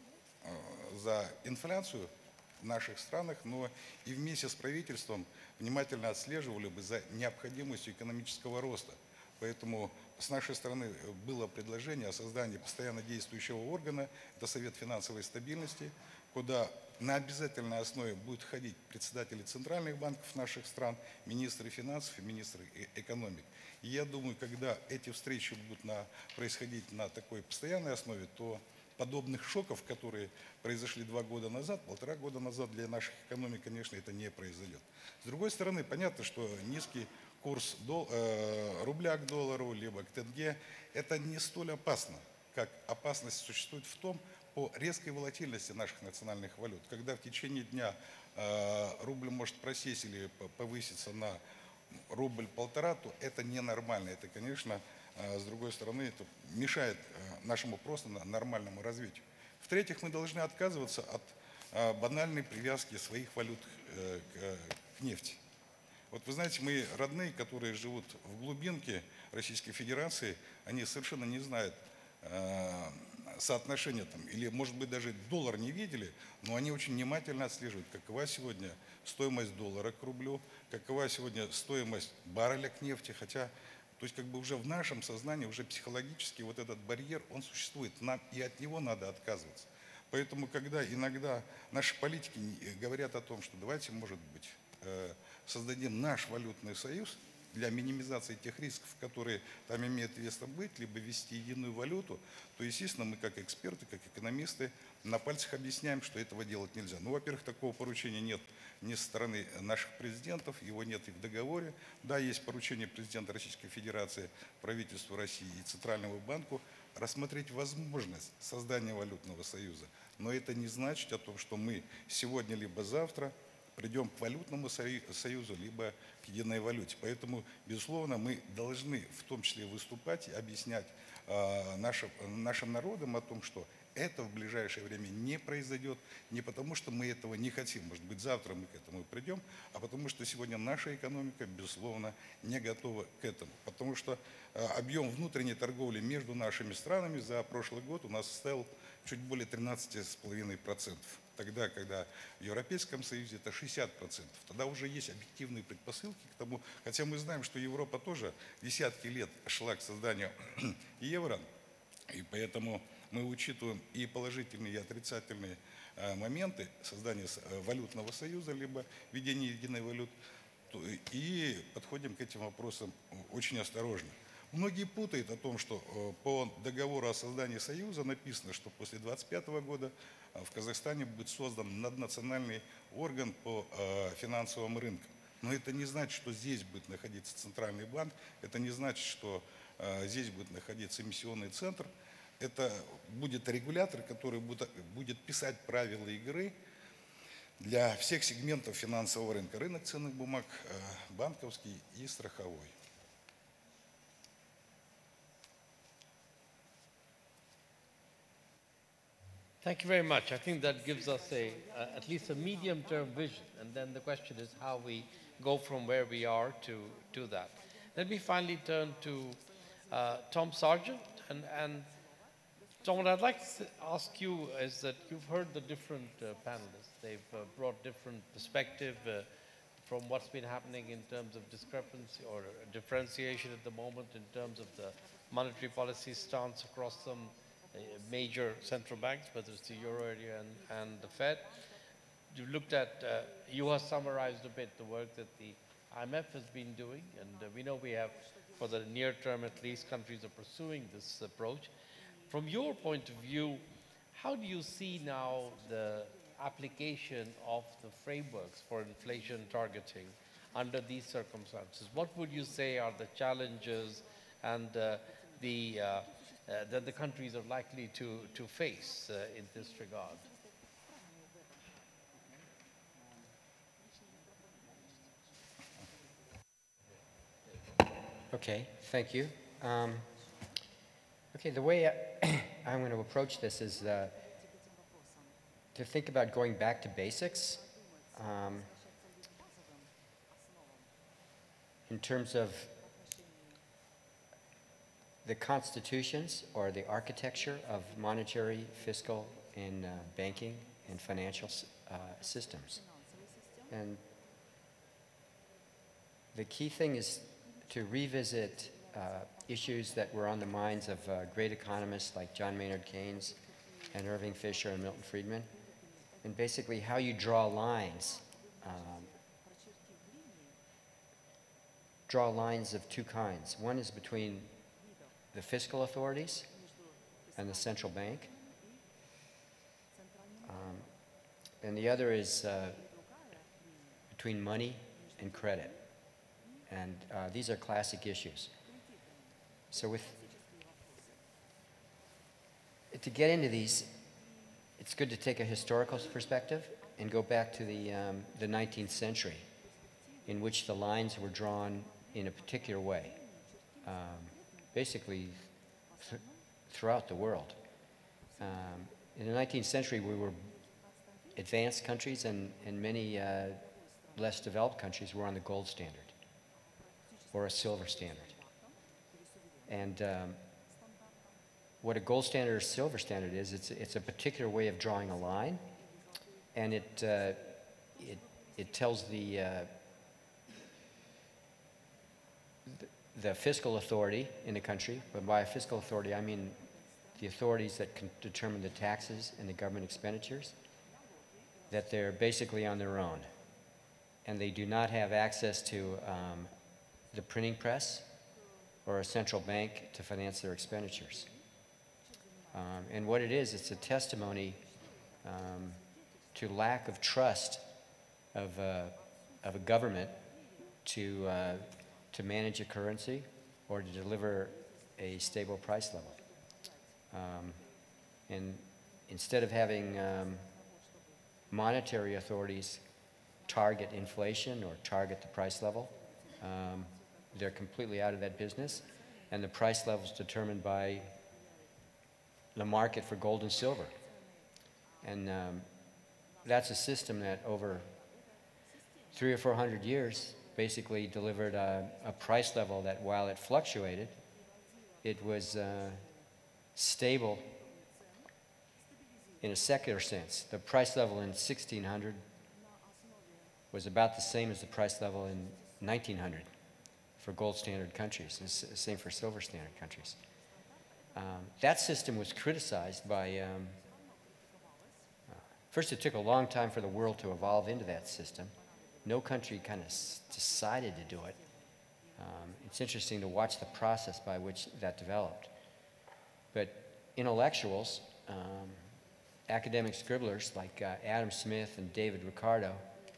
э, за инфляцию в наших странах, но и вместе с правительством внимательно отслеживали бы за необходимостью экономического роста. Поэтому с нашей стороны было предложение о создании постоянно действующего органа, это Совет финансовой стабильности, куда на обязательной основе будут ходить председатели центральных банков наших стран, министры финансов и министры экономики. И я думаю, когда эти встречи будут на, происходить на такой постоянной основе, то подобных шоков, которые произошли два года назад, полтора года назад, для наших экономик, конечно, это не произойдет. С другой стороны, понятно, что низкий курс дол, э, рубля к доллару, либо к тенге, это не столь опасно, как опасность существует в том, по резкой волатильности наших национальных валют. Когда в течение дня э, рубль может просесть или повыситься на рубль-полтора, то это ненормально. Это, конечно, э, с другой стороны, это мешает э, нашему просто нормальному развитию. В-третьих, мы должны отказываться от э, банальной привязки своих валют э, к, к нефти. Вот вы знаете, мои родные, которые живут в глубинке Российской Федерации, они совершенно не знают э, соотношения там, или, может быть, даже доллар не видели, но они очень внимательно отслеживают, какова сегодня стоимость доллара к рублю, какова сегодня стоимость барреля к нефти, хотя, то есть как бы уже в нашем сознании, уже психологически вот этот барьер, он существует, нам и от него надо отказываться. Поэтому, когда иногда наши политики говорят о том, что давайте, может быть, э, создадим наш валютный союз, для минимизации тех рисков, которые там имеют место быть, либо ввести единую валюту, то, естественно, мы как эксперты, как экономисты на пальцах объясняем, что этого делать нельзя. Ну, во-первых, такого поручения нет ни со стороны наших президентов, его нет и в договоре. Да, есть поручение президента Российской Федерации, правительству России и Центральному банку рассмотреть возможность создания валютного союза. Но это не значит о том, что мы сегодня либо завтра придем к валютному союзу, либо к единой валюте. Поэтому, безусловно, мы должны в том числе выступать и объяснять э, нашим, нашим народам о том, что это в ближайшее время не произойдет, не потому что мы этого не хотим, может быть, завтра мы к этому придем, а потому что сегодня наша экономика, безусловно, не готова к этому. Потому что э, объем внутренней торговли между нашими странами за прошлый год у нас составил чуть более тринадцати с половиной процентов. Тогда, когда в Европейском Союзе это шестьдесят процентов, тогда уже есть объективные предпосылки к тому, хотя мы знаем, что Европа тоже десятки лет шла к созданию евро, и поэтому мы учитываем и положительные, и отрицательные э, моменты создания э, валютного союза, либо введения единой валюты, и подходим к этим вопросам очень осторожно. Многие путают о том, что э, по договору о создании союза написано, что после две тысячи двадцать пятого года в Казахстане будет создан наднациональный орган по э, финансовым рынкам. Но это не значит, что здесь будет находиться Центральный банк, это не значит, что э, здесь будет находиться эмиссионный центр. Это будет регулятор, который будет, будет писать правила игры для всех сегментов финансового рынка. Рынок ценных бумаг, э, банковский и страховой. Thank you very much. I think that gives us a, uh, at least a medium-term vision, and then the question is how we go from where we are to, to that. Let me finally turn to uh, Tom Sargent, and, and Tom, what I'd like to ask you is that you've heard the different uh, panelists. They've uh, brought different perspective uh, from what's been happening in terms of discrepancy or differentiation at the moment in terms of the monetary policy stance across some uh, major central banks, whether it's the euro area and, and the Fed. You looked at, uh, you have summarized a bit the work that the I M F has been doing, and uh, we know we have, for the near term at least, countries are pursuing this approach. From your point of view, how do you see now the application of the frameworks for inflation targeting under these circumstances? What would you say are the challenges and uh, the, uh, uh, that the countries are likely to, to face uh, in this regard? Okay, thank you. Um, okay, the way I, I'm going to approach this is uh, to think about going back to basics um, in terms of the constitutions or the architecture of monetary, fiscal, and uh, banking and financial uh, systems. And the key thing is to revisit uh, issues that were on the minds of uh, great economists like John Maynard Keynes and Irving Fisher and Milton Friedman, and basically how you draw lines, um, draw lines of two kinds. One is between the fiscal authorities and the central bank, and the other is uh, between money and credit. And uh, these are classic issues. So with, to get into these, it's good to take a historical perspective and go back to the, um, the nineteenth century, in which the lines were drawn in a particular way, um, basically th throughout the world. Um, in the nineteenth century, we were advanced countries, and, and many uh, less developed countries were on the gold standard or a silver standard. And um, what a gold standard or silver standard is, it's, it's a particular way of drawing a line, and it, uh, it, it tells the, uh, the, the fiscal authority in the country, but by a fiscal authority I mean the authorities that can determine the taxes and the government expenditures, that they're basically on their own, and they do not have access to um, the printing press or a central bank to finance their expenditures. Um, and what it is, it's a testimony um, to lack of trust of, uh, of a government to, uh, to manage a currency or to deliver a stable price level. Um, and instead of having um, monetary authorities target inflation or target the price level, um, they're completely out of that business, and the price level is determined by the market for gold and silver. And um, that's a system that over three or four hundred years basically delivered a, a price level that, while it fluctuated, it was uh, stable in a secular sense. The price level in sixteen hundred was about the same as the price level in nineteen hundred for gold standard countries, and the same for silver standard countries. Um, that system was criticized by, um, uh, first it took a long time for the world to evolve into that system. No country kind of decided to do it. Um, it's interesting to watch the process by which that developed. But intellectuals, um, academic scribblers like uh, Adam Smith and David Ricardo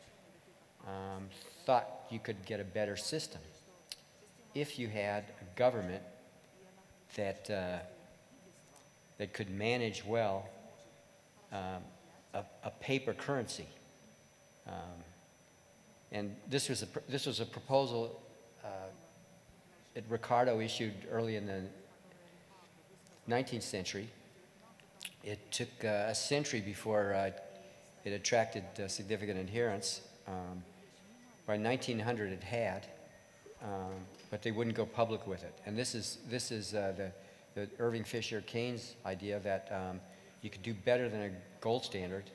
um, thought you could get a better system if you had a government that, uh, that could manage well um, a, a paper currency. Um, and this was a, this was a proposal uh, that Ricardo issued early in the nineteenth century. It took uh, a century before uh, it attracted uh, significant adherence. Um, by nineteen hundred it had, um, but they wouldn't go public with it. And this is, this is uh, the, the Irving Fisher Keynes idea that um, you could do better than a gold standard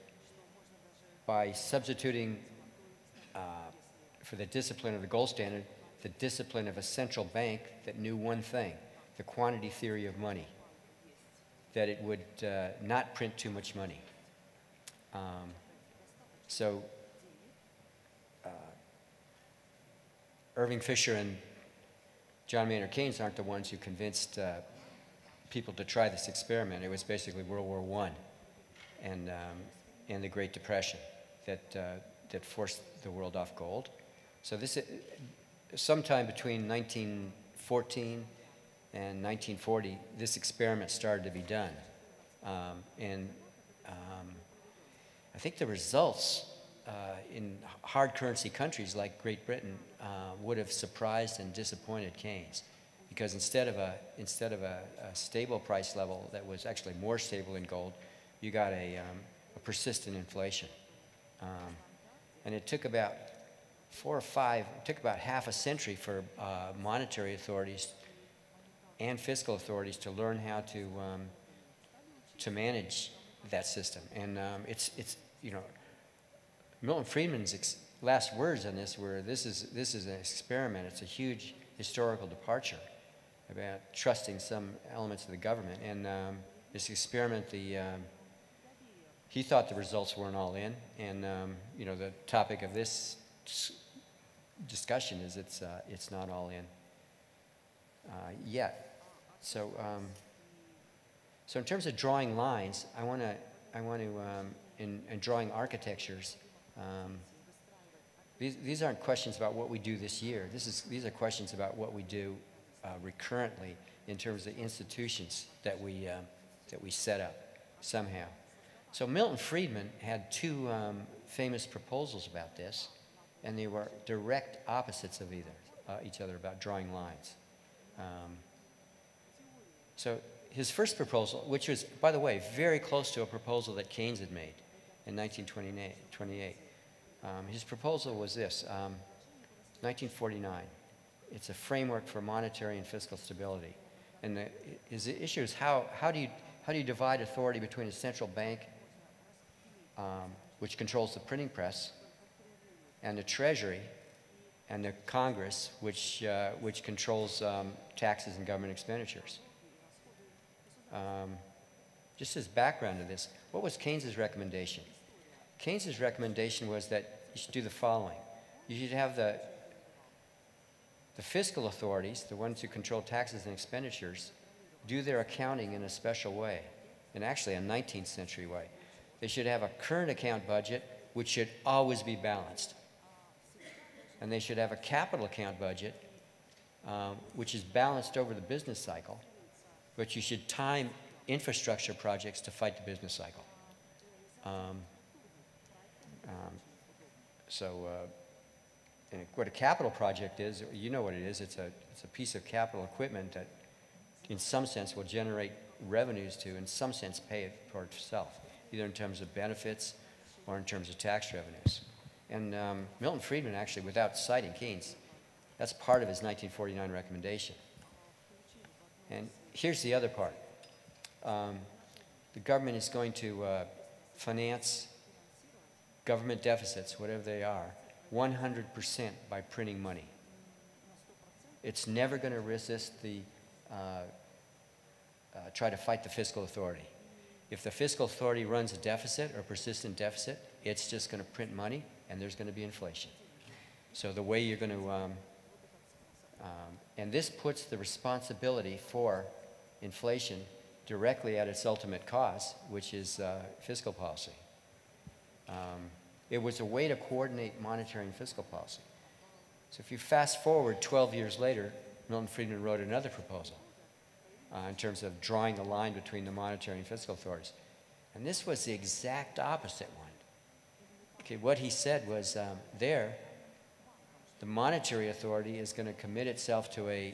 by substituting uh, for the discipline of the gold standard, the discipline of a central bank that knew one thing, the quantity theory of money, that it would uh, not print too much money. Um, so uh, Irving Fisher and John Maynard Keynes aren't the ones who convinced uh, people to try this experiment. It was basically World War One and, um, and the Great Depression that, uh, that forced the world off gold. So this, uh, sometime between nineteen fourteen and nineteen forty, this experiment started to be done. Um, and um, I think the results uh, in hard currency countries like Great Britain uh, would have surprised and disappointed Keynes, because instead of a, instead of a, a stable price level that was actually more stable in gold, you got a, um, a persistent inflation. Um, and it took about four or five, it took about half a century for uh, monetary authorities and fiscal authorities to learn how to um, to manage that system. And um, it's it's you know, Milton Friedman's ex last words on this were, "This is this is an experiment. It's a huge historical departure about trusting some elements of the government." And um, this experiment, the um, he thought the results weren't all in. And um, you know, the topic of this discussion is it's uh, it's not all in uh, yet. So, um, so in terms of drawing lines, I want to I want to um, in, in drawing architectures, um, these, these aren't questions about what we do this year. This is, these are questions about what we do uh, recurrently in terms of institutions that we, uh, that we set up somehow. So Milton Friedman had two um, famous proposals about this, and they were direct opposites of either, uh, each other about drawing lines. Um, so his first proposal, which was, by the way, very close to a proposal that Keynes had made in nineteen twenty-eight, um, his proposal was this, um, nineteen forty-nine. It's a framework for monetary and fiscal stability. And the, his issue is how, how, do you, how do you divide authority between a central bank, um, which controls the printing press, and the Treasury, and the Congress, which, uh, which controls um, taxes and government expenditures. Um, just as background to this, what was Keynes's recommendation? Keynes's recommendation was that you should do the following. You should have the, the fiscal authorities, the ones who control taxes and expenditures, do their accounting in a special way, and actually a nineteenth century way. They should have a current account budget, which should always be balanced. And they should have a capital account budget, um, which is balanced over the business cycle, but you should time infrastructure projects to fight the business cycle. Um, um, so uh, and what a capital project is, you know what it is, it's a, it's a piece of capital equipment that in some sense will generate revenues to, in some sense, pay it for itself, either in terms of benefits or in terms of tax revenues. And um, Milton Friedman actually, without citing Keynes, that's part of his nineteen forty-nine recommendation. And here's the other part. Um, the government is going to uh, finance government deficits, whatever they are, one hundred percent by printing money. It's never going to resist the, uh, uh, try to fight the fiscal authority. If the fiscal authority runs a deficit or persistent deficit, it's just going to print money, and there's going to be inflation. So the way you're going to, um, um, and this puts the responsibility for inflation directly at its ultimate cause, which is uh, fiscal policy. Um, it was a way to coordinate monetary and fiscal policy. So if you fast forward twelve years later, Milton Friedman wrote another proposal uh, in terms of drawing the line between the monetary and fiscal authorities. And this was the exact opposite one. Okay, what he said was um, there, the monetary authority is going to commit itself to a,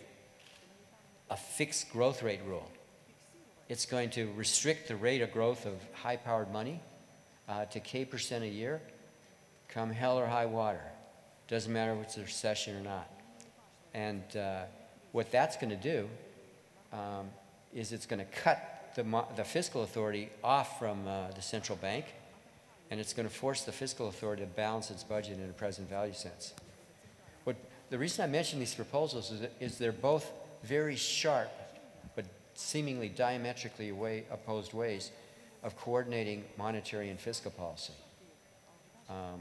a fixed growth rate rule. It's going to restrict the rate of growth of high-powered money uh, to K percent a year, come hell or high water. Doesn't matter if it's a recession or not. And uh, what that's going to do um, is it's going to cut the, the fiscal authority off from uh, the central bank, and it's going to force the fiscal authority to balance its budget in a present value sense. What, the reason I mention these proposals is, that, is they're both very sharp, but seemingly diametrically way, opposed ways of coordinating monetary and fiscal policy. Um,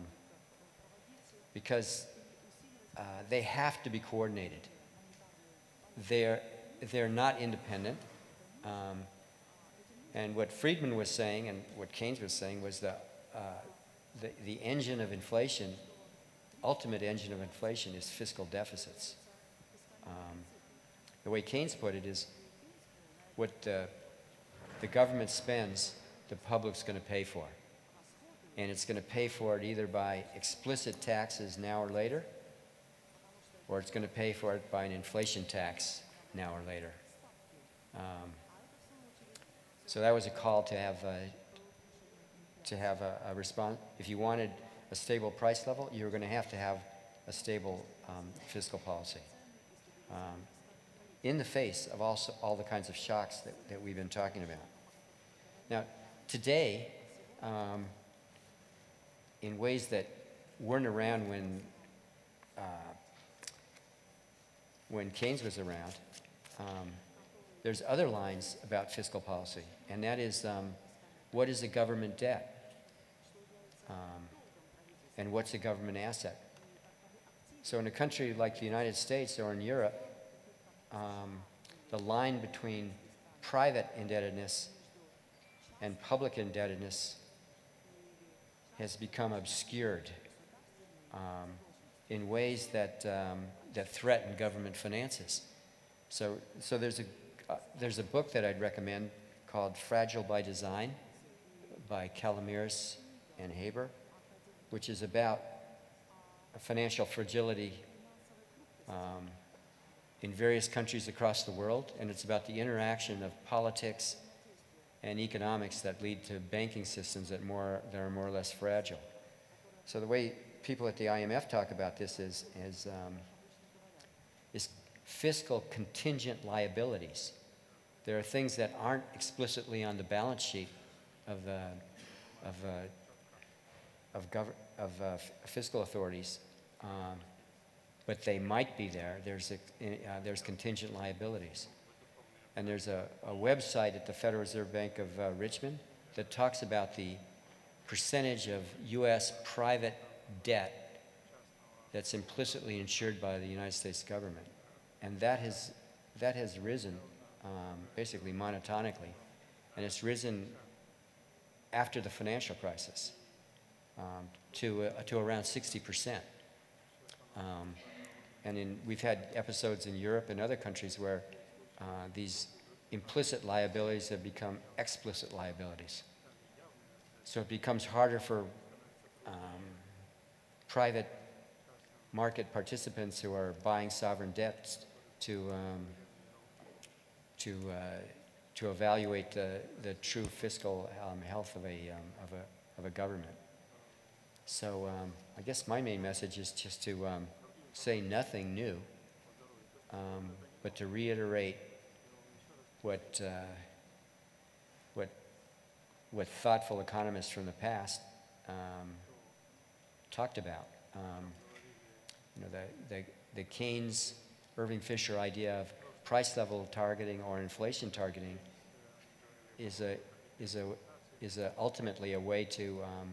because uh, they have to be coordinated. They're, they're not independent. Um, and what Friedman was saying and what Keynes was saying was that uh, the, the engine of inflation, ultimate engine of inflation is fiscal deficits. Um, the way Keynes put it is what uh, the government spends, the public's going to pay for. And it's going to pay for it either by explicit taxes now or later, or it's going to pay for it by an inflation tax now or later. Um, so that was a call to have a, to have a, a response. If you wanted a stable price level, you were going to have to have a stable um, fiscal policy um, in the face of also all the kinds of shocks that, that we've been talking about. Now, today, um, in ways that weren't around when, uh, when Keynes was around, um, there's other lines about fiscal policy, and that is um, what is a government debt? Um, and what's a government asset? So in a country like the United States or in Europe, um, the line between private indebtedness and public indebtedness has become obscured um, in ways that, um, that threaten government finances. So, so there's, a, uh, there's a book that I'd recommend called Fragile by Design by Calamiris and Haber, which is about financial fragility um, in various countries across the world, and it's about the interaction of politics and economics that lead to banking systems that, more, that are more or less fragile. So the way people at the I M F talk about this is, is, um, is fiscal contingent liabilities. There are things that aren't explicitly on the balance sheet of, uh, of, uh, of, gov of uh, fiscal authorities, um, but they might be there. There's, a, uh, there's contingent liabilities. And there's a, a website at the Federal Reserve Bank of uh, Richmond that talks about the percentage of U S private debt that's implicitly insured by the United States government. And that has, that has risen um, basically monotonically. And it's risen after the financial crisis um, to, uh, to around sixty percent. Um, and in, we've had episodes in Europe and other countries where uh, these implicit liabilities have become explicit liabilities. So it becomes harder for um, private market participants who are buying sovereign debts to, um, to, uh, to evaluate the, the true fiscal um, health of a, um, of, a, of a government. So um, I guess my main message is just to um, say nothing new, um, but to reiterate what, uh, what, what thoughtful economists from the past um, talked about. Um, you know, the, the, the Keynes, Irving Fisher idea of price level targeting or inflation targeting is, a, is, a, is a ultimately a way to, um,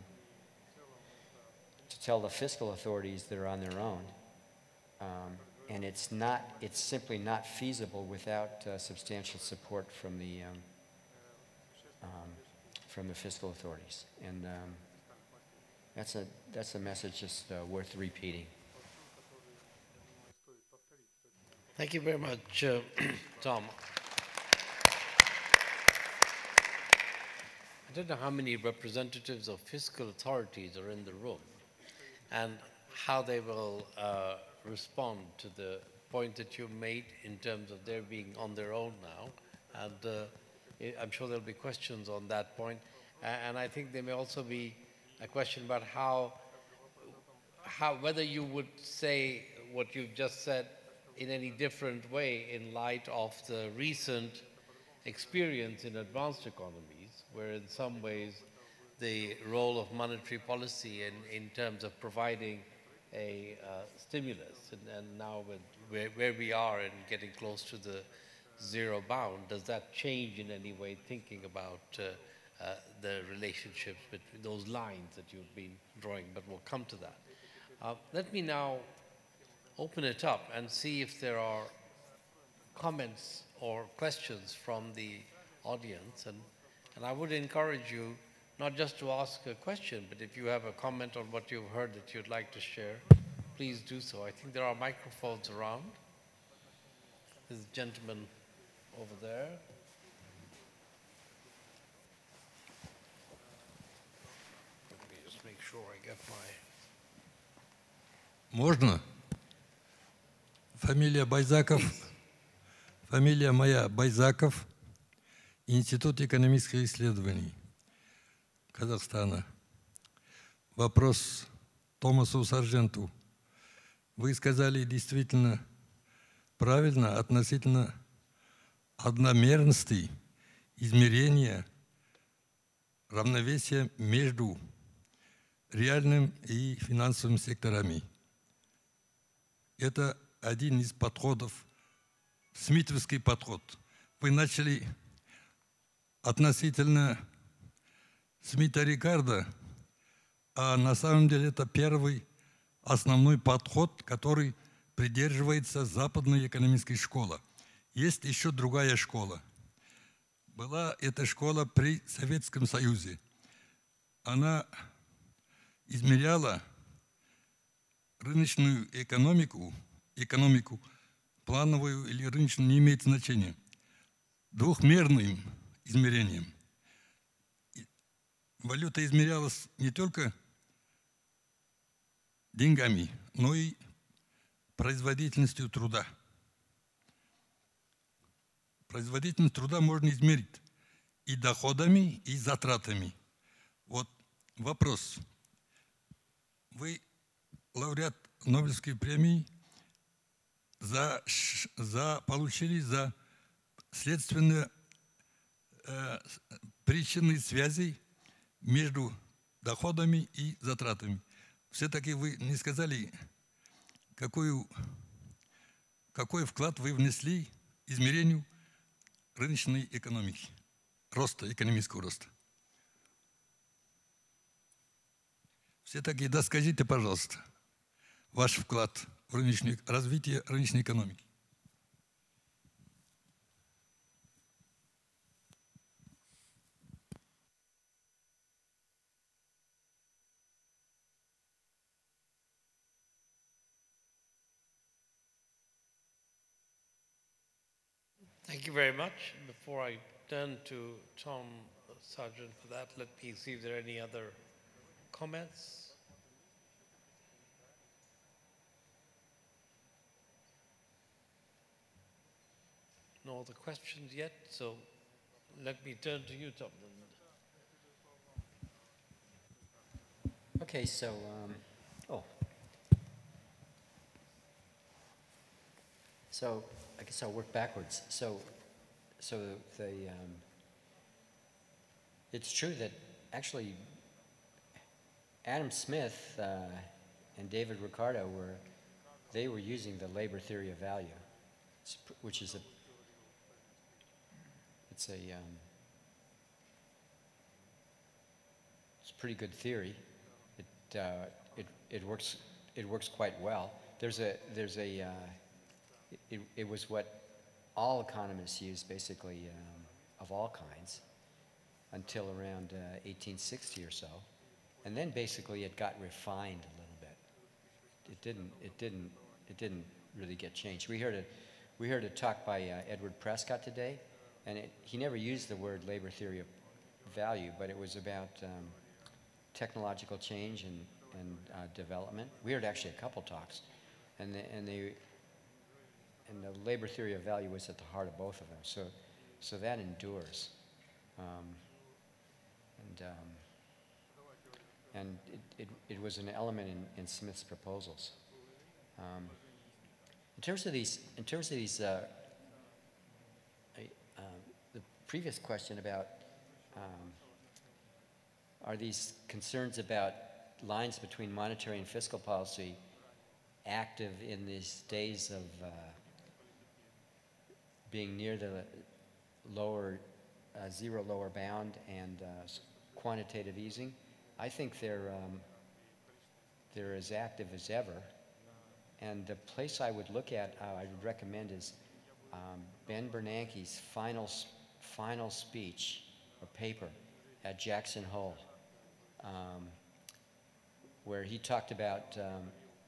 to tell the fiscal authorities that are on their own. Um, and it's not, it's simply not feasible without uh, substantial support from the, um, um, from the fiscal authorities. And um, that's, a, that's a message just uh, worth repeating. Thank you very much, uh, Tom. I don't know how many representatives of fiscal authorities are in the room and how they will uh, respond to the point that you made in terms of their being on their own now. And uh, I'm sure there'll be questions on that point. And I think there may also be a question about how, how whether you would say what you've just said in any different way in light of the recent experience in advanced economies, where in some ways the role of monetary policy in, in terms of providing a uh, stimulus, and, and now with where, where we are and getting close to the zero bound, does that change in any way thinking about uh, uh, the relationships between those lines that you've been drawing, but we'll come to that. Uh, let me now open it up and see if there are comments or questions from the audience. And, and I would encourage you not just to ask a question, but if you have a comment on what you've heard that you'd like to share, please do so. I think there are microphones around. There's a gentleman over there. Let me just make sure I get my... Можно? Фамилия Байзаков. Фамилия моя Байзаков. Институт экономических исследований Казахстана. Вопрос Томасу Сарженту. Вы сказали действительно правильно относительно одномерности измерения равновесия между реальным и финансовым секторами. Это один из подходов, смитовский подход. Вы начали относительно Смита Рикардо, а на самом деле это первый основной подход, который придерживается западной экономической школы. Есть еще другая школа. Была эта школа при Советском Союзе. Она измеряла рыночную экономику, экономику плановую или рыночную, не имеет значения, двухмерным измерением. Валюта измерялась не только деньгами, но и производительностью труда. Производительность труда можно измерить и доходами, и затратами. Вот вопрос. Вы лауреат Нобелевской премии, за, за, получили за следственные э, причины связи между доходами и затратами. Все-таки вы не сказали, какую, какой вклад вы внесли в измерению рыночной экономики, роста, экономического роста. Все-таки да, скажите, пожалуйста, ваш вклад в рыночную, развитие рыночной экономики. Thank you very much. Before I turn to Tom Sargent for that, let me see if there are any other comments. No other questions yet, so let me turn to you, Tom. Okay, so, um, oh. So, I guess I'll work backwards. So, so the, um, it's true that actually Adam Smith uh, and David Ricardo were, they were using the labor theory of value, which is a, it's a, um, it's a pretty good theory. It, uh, it, it works, it works quite well. There's a, there's a, uh, it, it was what all economists used basically um, of all kinds until around uh, eighteen sixty or so. And then basically it got refined a little bit. It didn't, it didn't, it didn't really get changed. We heard a, we heard a talk by uh, Edward Prescott today, and it, he never used the word labor theory of value, but it was about um, technological change and, and uh, development. We heard actually a couple talks, and, the, and, they, and the labor theory of value was at the heart of both of them. So, so that endures. Um, and um, and it, it, it was an element in, in Smith's proposals. Um, in terms of these, in terms of these, uh, I, uh, the previous question about um, are these concerns about lines between monetary and fiscal policy active in these days of uh, being near the lower, uh, zero lower bound and uh, quantitative easing? I think they're, um, they're as active as ever. And the place I would look at, uh, I would recommend is um, Ben Bernanke's final, final speech or paper at Jackson Hole, um, where he talked about um,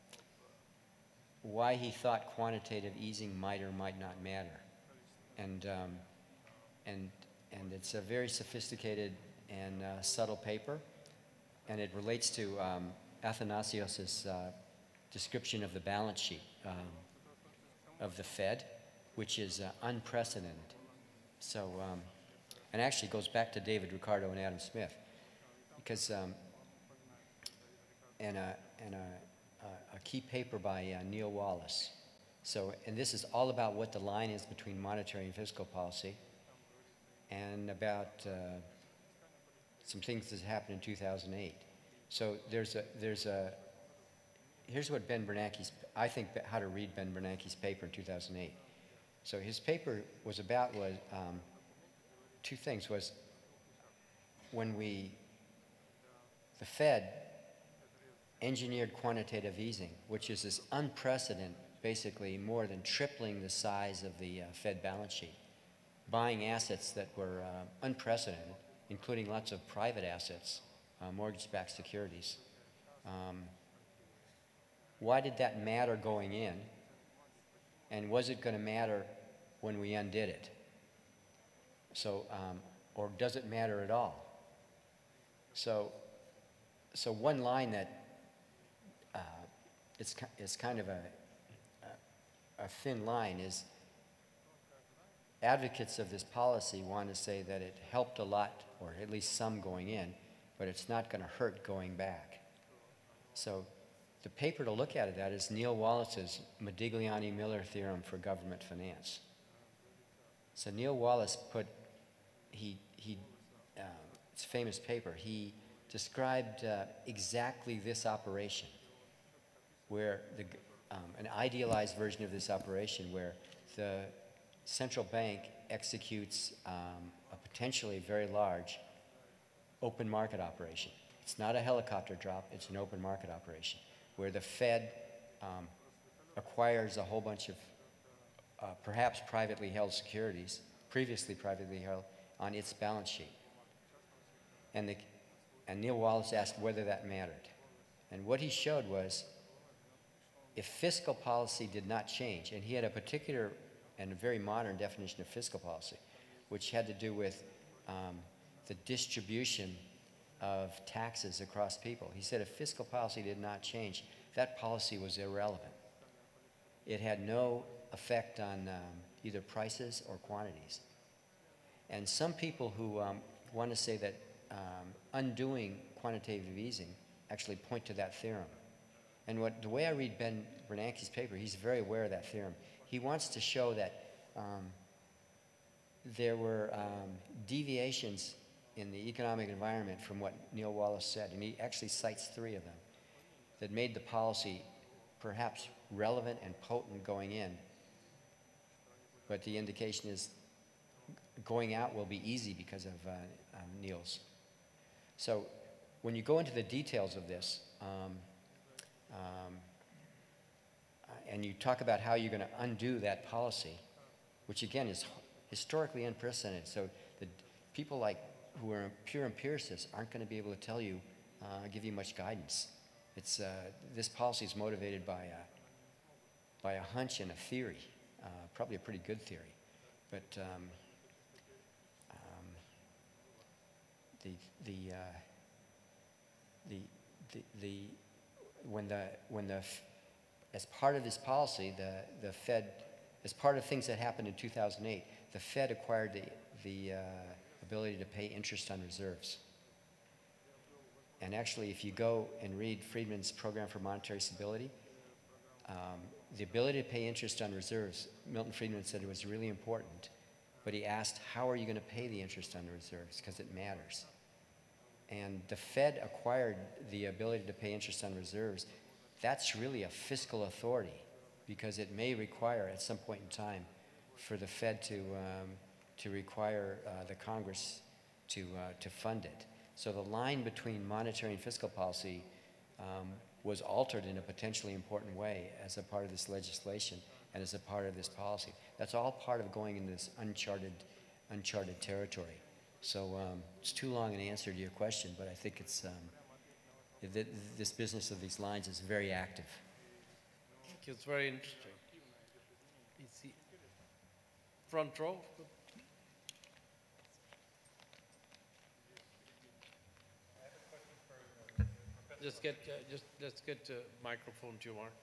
why he thought quantitative easing might or might not matter. And, um, and, and it's a very sophisticated and uh, subtle paper. And it relates to um, Athanasios's uh, description of the balance sheet um, of the Fed, which is uh, unprecedented. So, um, and actually goes back to David Ricardo and Adam Smith, because um, and a and a, a key paper by uh, Neil Wallace. So, and this is all about what the line is between monetary and fiscal policy, and about uh, some things that happened in two thousand eight. So there's a, there's a, here's what Ben Bernanke's, I think how to read Ben Bernanke's paper in two thousand eight. So his paper was about, was um, two things, was when we, the Fed engineered quantitative easing, which is this unprecedented, basically more than tripling the size of the uh, Fed balance sheet, buying assets that were uh, unprecedented, including lots of private assets, uh, mortgage-backed securities. Um, why did that matter going in? And was it going to matter when we undid it? So, um, or does it matter at all? So, so one line that uh, it's, it's kind of a, a, a thin line is advocates of this policy want to say that it helped a lot, or at least some going in, but it's not going to hurt going back. So the paper to look at it at is Neil Wallace's Modigliani-Miller theorem for government finance. So Neil Wallace put, he, he uh, it's a famous paper, he described uh, exactly this operation, where the, um, an idealized version of this operation where the central bank executes um, a potentially very large open market operation. It's not a helicopter drop, it's an open market operation where the Fed um, acquires a whole bunch of uh, perhaps privately held securities, previously privately held, on its balance sheet. And, the, and Neil Wallace asked whether that mattered. And what he showed was if fiscal policy did not change, and he had a particular and a very modern definition of fiscal policy, which had to do with um, the distribution of taxes across people. He said if fiscal policy did not change, that policy was irrelevant. It had no effect on um, either prices or quantities. And some people who um, want to say that um, undoing quantitative easing actually point to that theorem. And what, the way I read Ben Bernanke's paper, he's very aware of that theorem. He wants to show that um, there were um, deviations in the economic environment from what Neil Wallace said, and he actually cites three of them, that made the policy perhaps relevant and potent going in, but the indication is going out will be easy because of uh, um, Neil's. So when you go into the details of this, um, um, and you talk about how you're going to undo that policy, which again is historically unprecedented. So the people like who are pure empiricists aren't going to be able to tell you, uh, give you much guidance. It's, uh, this policy is motivated by a, by a hunch and a theory, uh, probably a pretty good theory. But um, um, the, the, uh, the, the, the, when the, when the, as part of this policy, the, the Fed, as part of things that happened in two thousand eight, the Fed acquired the, the uh, ability to pay interest on reserves. And actually, if you go and read Friedman's Program for Monetary Stability, um, the ability to pay interest on reserves, Milton Friedman said it was really important, but he asked, how are you going to pay the interest on the reserves? Because it matters. And the Fed acquired the ability to pay interest on reserves. That's really a fiscal authority, because it may require at some point in time for the Fed to, um, to require uh, the Congress to, uh, to fund it. So the line between monetary and fiscal policy um, was altered in a potentially important way as a part of this legislation and as a part of this policy. That's all part of going into this uncharted, uncharted territory. So um, it's too long an answer to your question, but I think it's, um, th this business of these lines is very active. Thank you. It's very interesting. It's the front row. Just get, uh, just let's get a microphone to you, Mark.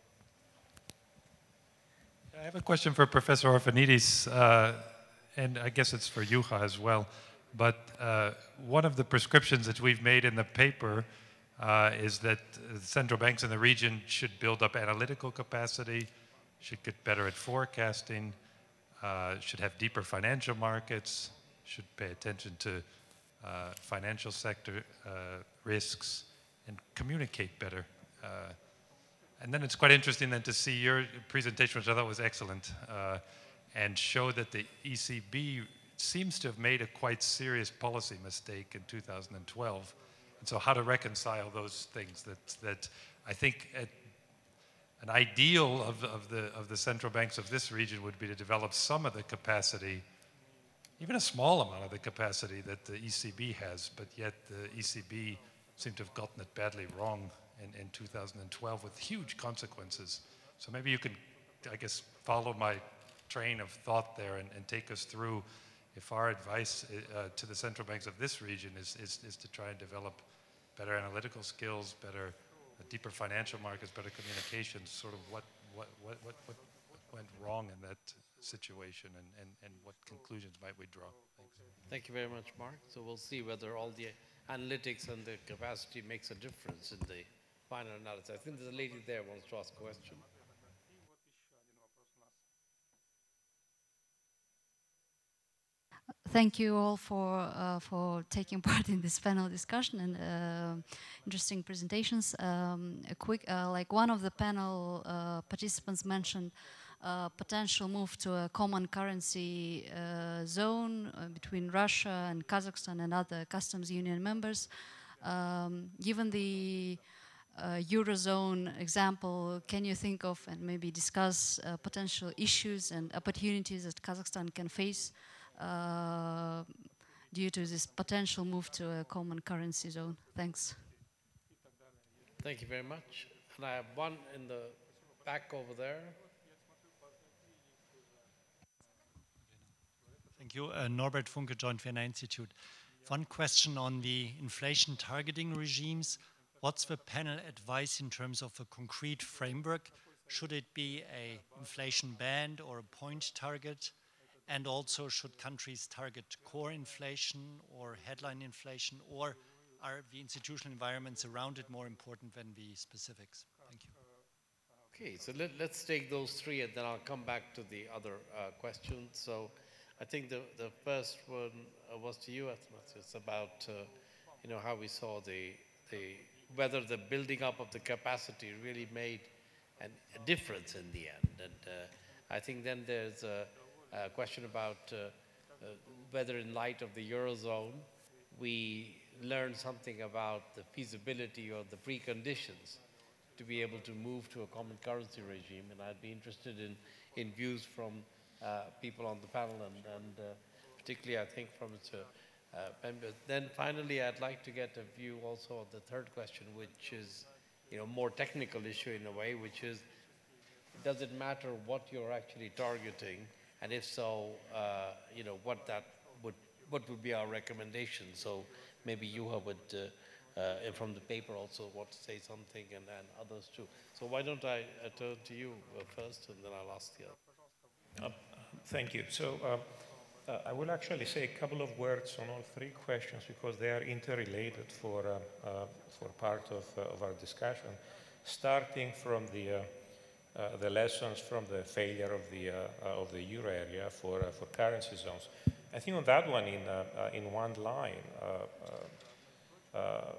I have a question for Professor Orphanides, uh, and I guess it's for Juha as well. But uh, one of the prescriptions that we've made in the paper uh, is that central banks in the region should build up analytical capacity, should get better at forecasting, uh, should have deeper financial markets, should pay attention to uh, financial sector uh, risks, and communicate better. Uh, and then it's quite interesting then to see your presentation, which I thought was excellent, uh, and show that the E C B seems to have made a quite serious policy mistake in two thousand twelve. And so how to reconcile those things that, that I think at, an ideal of, of, the, of the central banks of this region would be to develop some of the capacity, even a small amount of the capacity that the E C B has, but yet the E C B seem to have gotten it badly wrong in, in two thousand twelve with huge consequences. So maybe you can, I guess, follow my train of thought there and, and take us through if our advice uh, to the central banks of this region is, is, is to try and develop better analytical skills, better, uh, deeper financial markets, better communications, sort of what, what, what, what, what went wrong in that situation, and, and, and what conclusions might we draw? Thanks. Thank you very much, Mark. So we'll see whether all the analytics and the capacity makes a difference in the final analysis. I think there's a lady there who wants to ask a question. Thank you all for uh, for taking part in this panel discussion and uh, interesting presentations. Um, a quick, uh, like one of the panel uh, participants mentioned, uh, potential move to a common currency uh, zone uh, between Russia and Kazakhstan and other customs union members. Um, given the uh, Eurozone example, can you think of and maybe discuss uh, potential issues and opportunities that Kazakhstan can face Uh, due to this potential move to a common currency zone? Thanks. Thank you very much. And I have one in the back over there. Thank you. Uh, Norbert Funke, Joint Vienna Institute. One question on the inflation targeting regimes. What's the panel advice in terms of a concrete framework? Should it be an inflation band or a point target? And also, should countries target core inflation or headline inflation, or are the institutional environments around it more important than the specifics? Thank you. Okay, so let, let's take those three, and then I'll come back to the other uh, questions. So I think the, the first one uh, was to you, Athanasios, about uh, you know, how we saw the, the, whether the building up of the capacity really made an, a difference in the end. And uh, I think then there's a Uh, question about uh, uh, whether in light of the Eurozone we learn something about the feasibility or the preconditions to be able to move to a common currency regime. And I'd be interested in, in views from uh, people on the panel, and, and uh, particularly I think from Mister Uh, members. Then finally I'd like to get a view also on the third question, which is you know, more technical issue in a way, which is, does it matter what you're actually targeting? And if so, uh, you know, what that would, what would be our recommendation? So maybe Juha would, uh, uh, and from the paper also, want to say something, and then others too. So why don't I uh, turn to you uh, first, and then I'll ask the other. Uh, thank you. So uh, uh, I will actually say a couple of words on all three questions because they are interrelated for uh, uh, for part of uh, of our discussion, starting from the. Uh, Uh, the lessons from the failure of the uh, uh, of the euro area for uh, for currency zones. I think on that one, in uh, uh, in one line, uh, uh,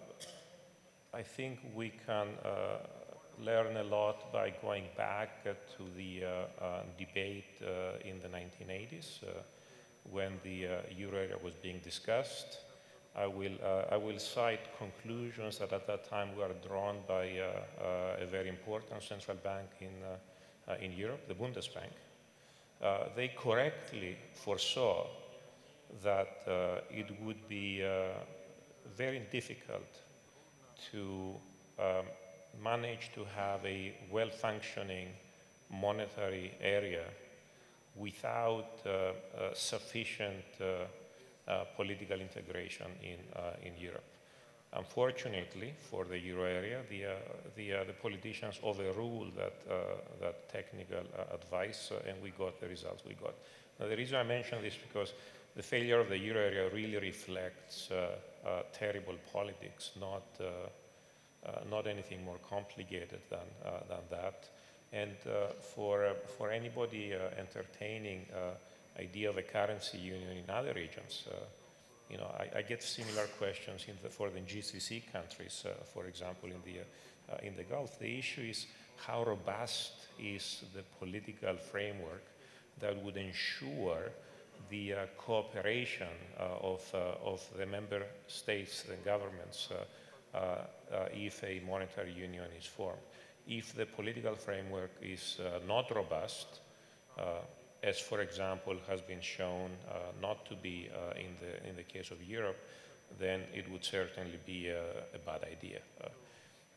uh, I think we can uh, learn a lot by going back uh, to the uh, uh, debate uh, in the nineteen eighties uh, when the uh, euro area was being discussed. I will, uh, I will cite conclusions that at that time were drawn by uh, uh, a very important central bank in, uh, uh, in Europe, the Bundesbank. Uh, they correctly foresaw that uh, it would be uh, very difficult to um, manage to have a well-functioning monetary area without uh, uh, sufficient uh, Uh, political integration in uh, in Europe. Unfortunately, for the euro area, the uh, the, uh, the politicians overruled that uh, that technical uh, advice, uh, and we got the results we got. Now, the reason I mention this is because the failure of the euro area really reflects uh, uh, terrible politics, not uh, uh, not anything more complicated than uh, than that. And uh, for uh, for anybody uh, entertaining Uh, idea of a currency union in other regions. Uh, you know, I, I get similar questions in the, for the G C C countries, uh, for example, in the, uh, in the Gulf. The issue is how robust is the political framework that would ensure the uh, cooperation uh, of, uh, of the member states and governments uh, uh, uh, if a monetary union is formed. If the political framework is uh, not robust, uh, as, for example, has been shown uh, not to be uh, in, the, in the case of Europe, then it would certainly be a, a bad idea. Uh,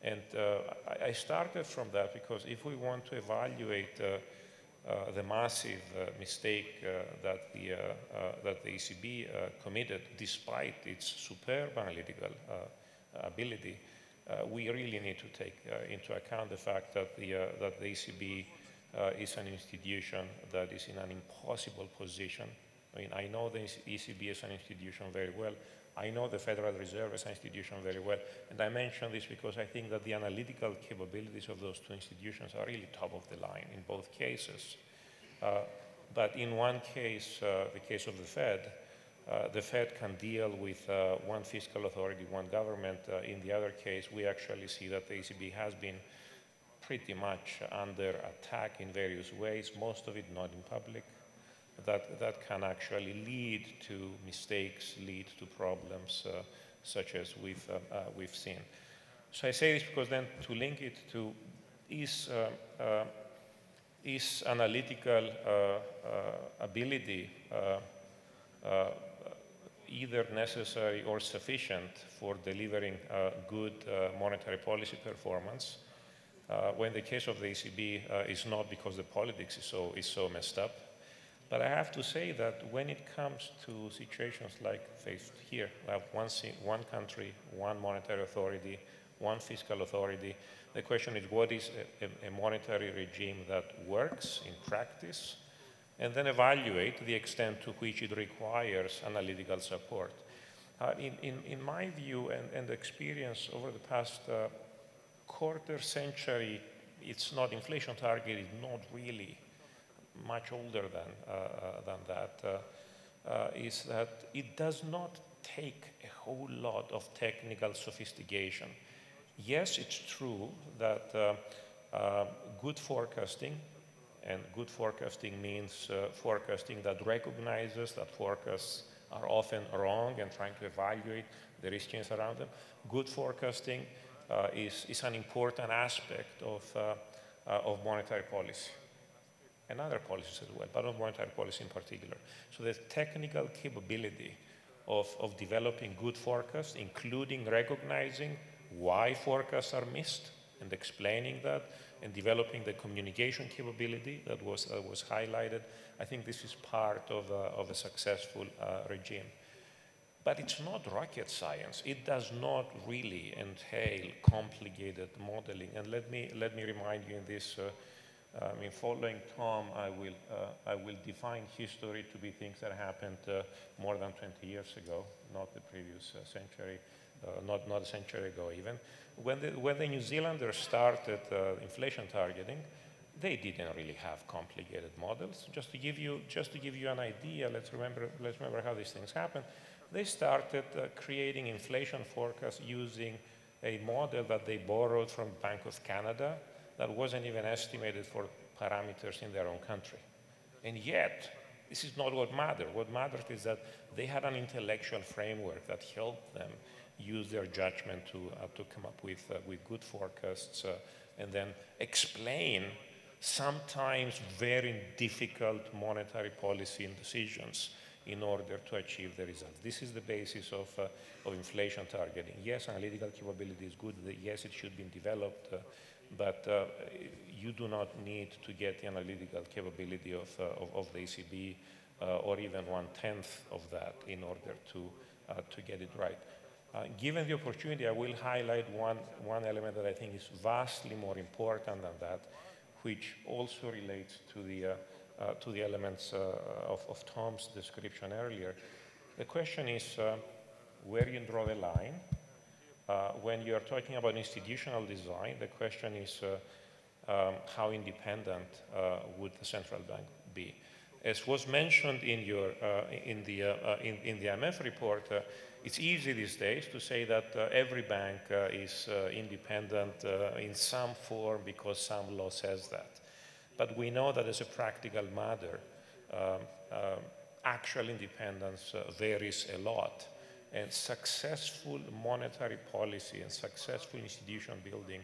And uh, I, I started from that because if we want to evaluate uh, uh, the massive uh, mistake uh, that, the, uh, uh, that the E C B uh, committed, despite its superb analytical uh, ability, uh, we really need to take uh, into account the fact that the, uh, that the E C B uh, is an institution that is in an impossible position. I mean, I know the E C B as an institution very well. I know the Federal Reserve as an institution very well. And I mention this because I think that the analytical capabilities of those two institutions are really top of the line in both cases. Uh, but in one case, uh, the case of the Fed, uh, the Fed can deal with uh, one fiscal authority, one government. Uh, in the other case, we actually see that the E C B has been pretty much under attack in various ways, most of it not in public. That, that can actually lead to mistakes, lead to problems uh, such as we've, uh, uh, we've seen. So I say this because then to link it to is, uh, uh, is analytical uh, uh, ability uh, uh, either necessary or sufficient for delivering uh, good uh, monetary policy performance, uh, when the case of the E C B uh, is not because the politics is so, is so messed up. But I have to say that when it comes to situations like faced here, we have one, one country, one monetary authority, one fiscal authority, the question is what is a, a monetary regime that works in practice, and then evaluate the extent to which it requires analytical support. Uh, in, in, in my view and, and experience over the past uh, quarter century, it's not inflation target is not really much older than, uh, uh, than that, uh, uh, is that it does not take a whole lot of technical sophistication. Yes, it's true that uh, uh, good forecasting, and good forecasting means uh, forecasting that recognizes that forecasts are often wrong and trying to evaluate the risk change around them. Good forecasting uh, is, is an important aspect of, uh, uh, of monetary policy. And other policies as well, but on monetary policy in particular. So the technical capability of, of developing good forecasts, including recognizing why forecasts are missed and explaining that, and developing the communication capability that was, uh, was highlighted, I think this is part of, uh, of a successful uh, regime. But it's not rocket science. It does not really entail complicated modeling. And let me, let me remind you in this uh, I mean, following Tom, I will, uh, I will define history to be things that happened uh, more than twenty years ago, not the previous uh, century, uh, not, not a century ago even. When the, when the New Zealanders started uh, inflation targeting, they didn't really have complicated models. Just to give you, just to give you an idea, let's remember, let's remember how these things happened. They started uh, creating inflation forecasts using a model that they borrowed from Bank of Canada, that wasn't even estimated for parameters in their own country. And yet, this is not what mattered. What mattered is that they had an intellectual framework that helped them use their judgment to, uh, to come up with, uh, with good forecasts uh, and then explain sometimes very difficult monetary policy decisions in order to achieve the results. This is the basis of, uh, of inflation targeting. Yes, analytical capability is good. Yes, it should be developed. Uh, But uh, you do not need to get the analytical capability of, uh, of, of the E C B uh, or even one-tenth of that in order to, uh, to get it right. Uh, given the opportunity, I will highlight one, one element that I think is vastly more important than that, which also relates to the, uh, uh, to the elements uh, of, of Tom's description earlier. The question is uh, where you draw the line. Uh, when you are talking about institutional design, the question is uh, um, how independent uh, would the central bank be? As was mentioned in, your, uh, in, the, uh, in, in the I M F report, uh, it's easy these days to say that uh, every bank uh, is uh, independent uh, in some form because some law says that. But we know that as a practical matter, um, um, actual independence uh, varies a lot. And successful monetary policy and successful institution building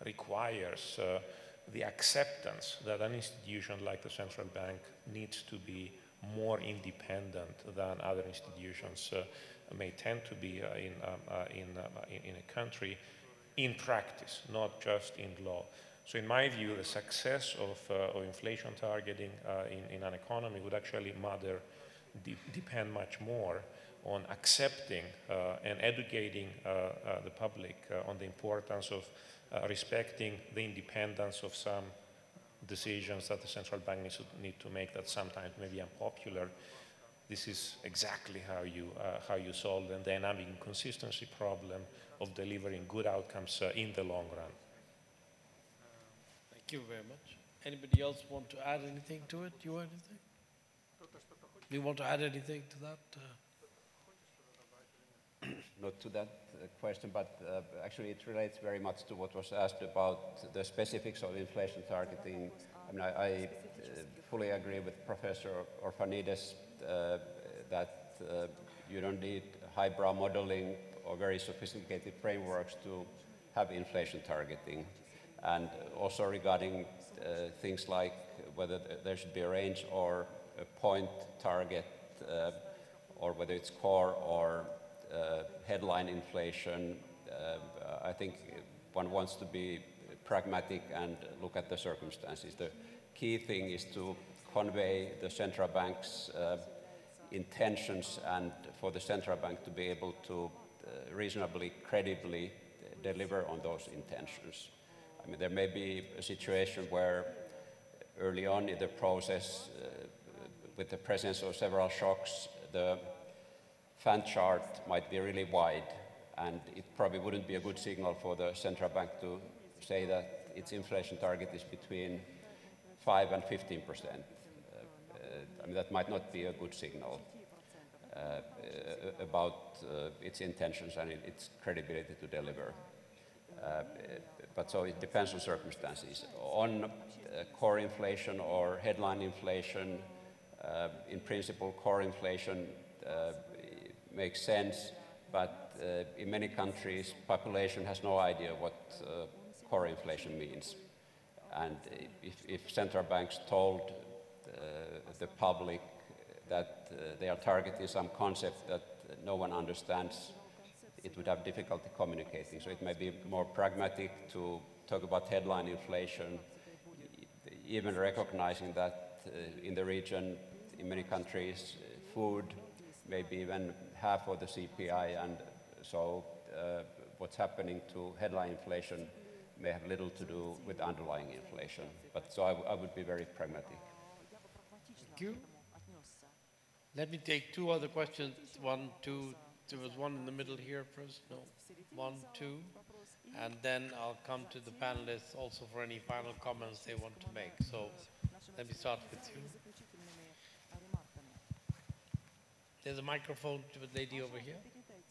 requires uh, the acceptance that an institution like the central bank needs to be more independent than other institutions uh, may tend to be uh, in, um, uh, in, uh, in, in a country, in practice, not just in law. So in my view, the success of, uh, of inflation targeting uh, in, in an economy would actually matter, de depend much more on accepting uh, and educating uh, uh, the public uh, on the importance of uh, respecting the independence of some decisions that the central bank needs to, need to make that sometimes may be unpopular. This is exactly how you, uh, how you solve the dynamic inconsistency problem of delivering good outcomes uh, in the long run. Thank you very much. Anybody else want to add anything to it? You want anything? Do you want to add anything to that? Uh, Not to that uh, question, but uh, actually it relates very much to what was asked about the specifics of inflation targeting. I mean, I, I uh, fully agree with Professor Orphanides uh, that uh, you don't need highbrow modeling or very sophisticated frameworks to have inflation targeting. And also regarding uh, things like whether there should be a range or a point target, uh, or whether it's core or uh, headline inflation, uh, I think one wants to be pragmatic and look at the circumstances. The key thing is to convey the central bank's uh, intentions, and for the central bank to be able to uh, reasonably, credibly deliver on those intentions. I mean, there may be a situation where early on in the process, uh, with the presence of several shocks, the fan chart might be really wide, and it probably wouldn't be a good signal for the central bank to say that its inflation target is between five and fifteen percent. Uh, uh, I mean, that might not be a good signal uh, uh, about uh, its intentions and its credibility to deliver. Uh, but so it depends on circumstances. On uh, core inflation or headline inflation, uh, in principle, core inflation uh, makes sense, but uh, in many countries, population has no idea what uh, core inflation means. And if, if central banks told uh, the public that uh, they are targeting some concept that no one understands, it would have difficulty communicating. So it may be more pragmatic to talk about headline inflation, even recognizing that uh, in the region, in many countries, uh, food may be even half of the C P I, and so uh, what's happening to headline inflation may have little to do with underlying inflation. But so I, I would be very pragmatic. Thank you. Let me take two other questions. One, two, there was one in the middle here first. No, one, two. And then I'll come to the panelists also for any final comments they want to make. So let me start with you. There's a microphone to the lady over here.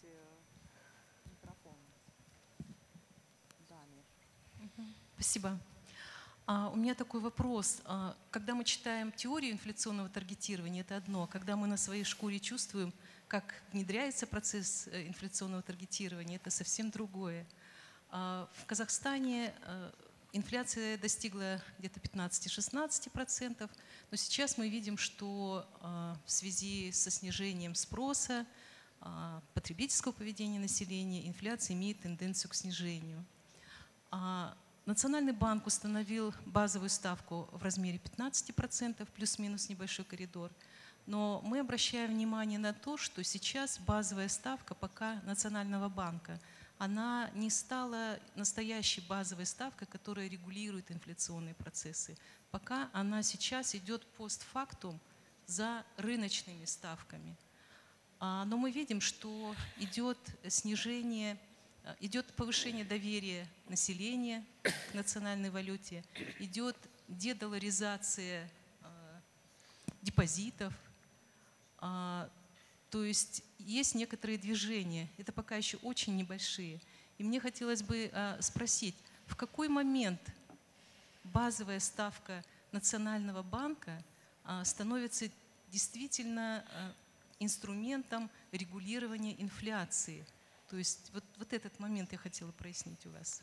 Спасибо. А, у меня такой вопрос. А, когда мы читаем теорию инфляционного таргетирования, это одно. Когда мы на своей шкуре чувствуем, как внедряется процесс инфляционного таргетирования, это совсем другое. А, в Казахстане а, инфляция достигла где-то пятнадцати-шестнадцати процентов, но сейчас мы видим, что а, в связи со снижением спроса, а, потребительского поведения населения, инфляция имеет тенденцию к снижению. А, Национальный банк установил базовую ставку в размере пятнадцати процентов, плюс-минус небольшой коридор. Но мы обращаем внимание на то, что сейчас базовая ставка пока Национального банка, она не стала настоящей базовой ставкой, которая регулирует инфляционные процессы. Пока она сейчас идет постфактум за рыночными ставками. Но мы видим, что идет снижение, идет повышение доверия населения к национальной валюте, идет дедоларизация э, депозитов. А, то есть есть некоторые движения, это пока еще очень небольшие. И мне хотелось бы а, спросить, в какой момент базовая ставка Национального банка а, становится действительно а, инструментом регулирования инфляции? То есть вот, вот этот момент я хотела прояснить у вас.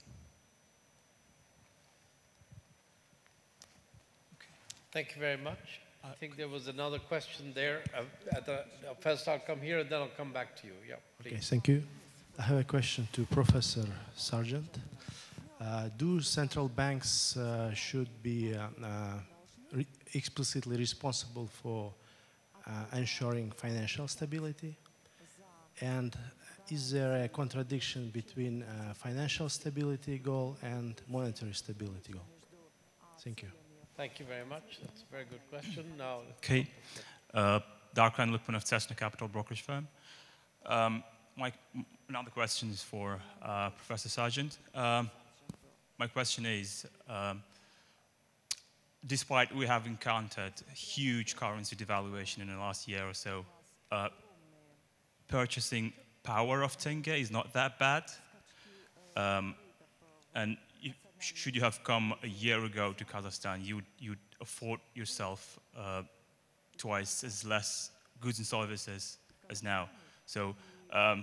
Thank you very much. I think there was another question there. Uh, at the, first I'll come here and then I'll come back to you. Yeah, please. Okay, thank you. I have a question to Professor Sargent. Uh, do central banks uh, should be uh, uh, re explicitly responsible for uh, ensuring financial stability? And is there a contradiction between uh, financial stability goal and monetary stability goal? Thank you. Thank you very much. That's a very good question. Now, okay. Uh, Darkline Lipman of Cessna Capital Brokerage Firm. Um, my, another question is for uh, Professor Sargent. Um, my question is, um, despite we have encountered huge currency devaluation in the last year or so, uh, purchasing power of tenge is not that bad. Um, and if, should you have come a year ago to Kazakhstan, you'd, you'd afford yourself uh, twice as less goods and services as now. So um,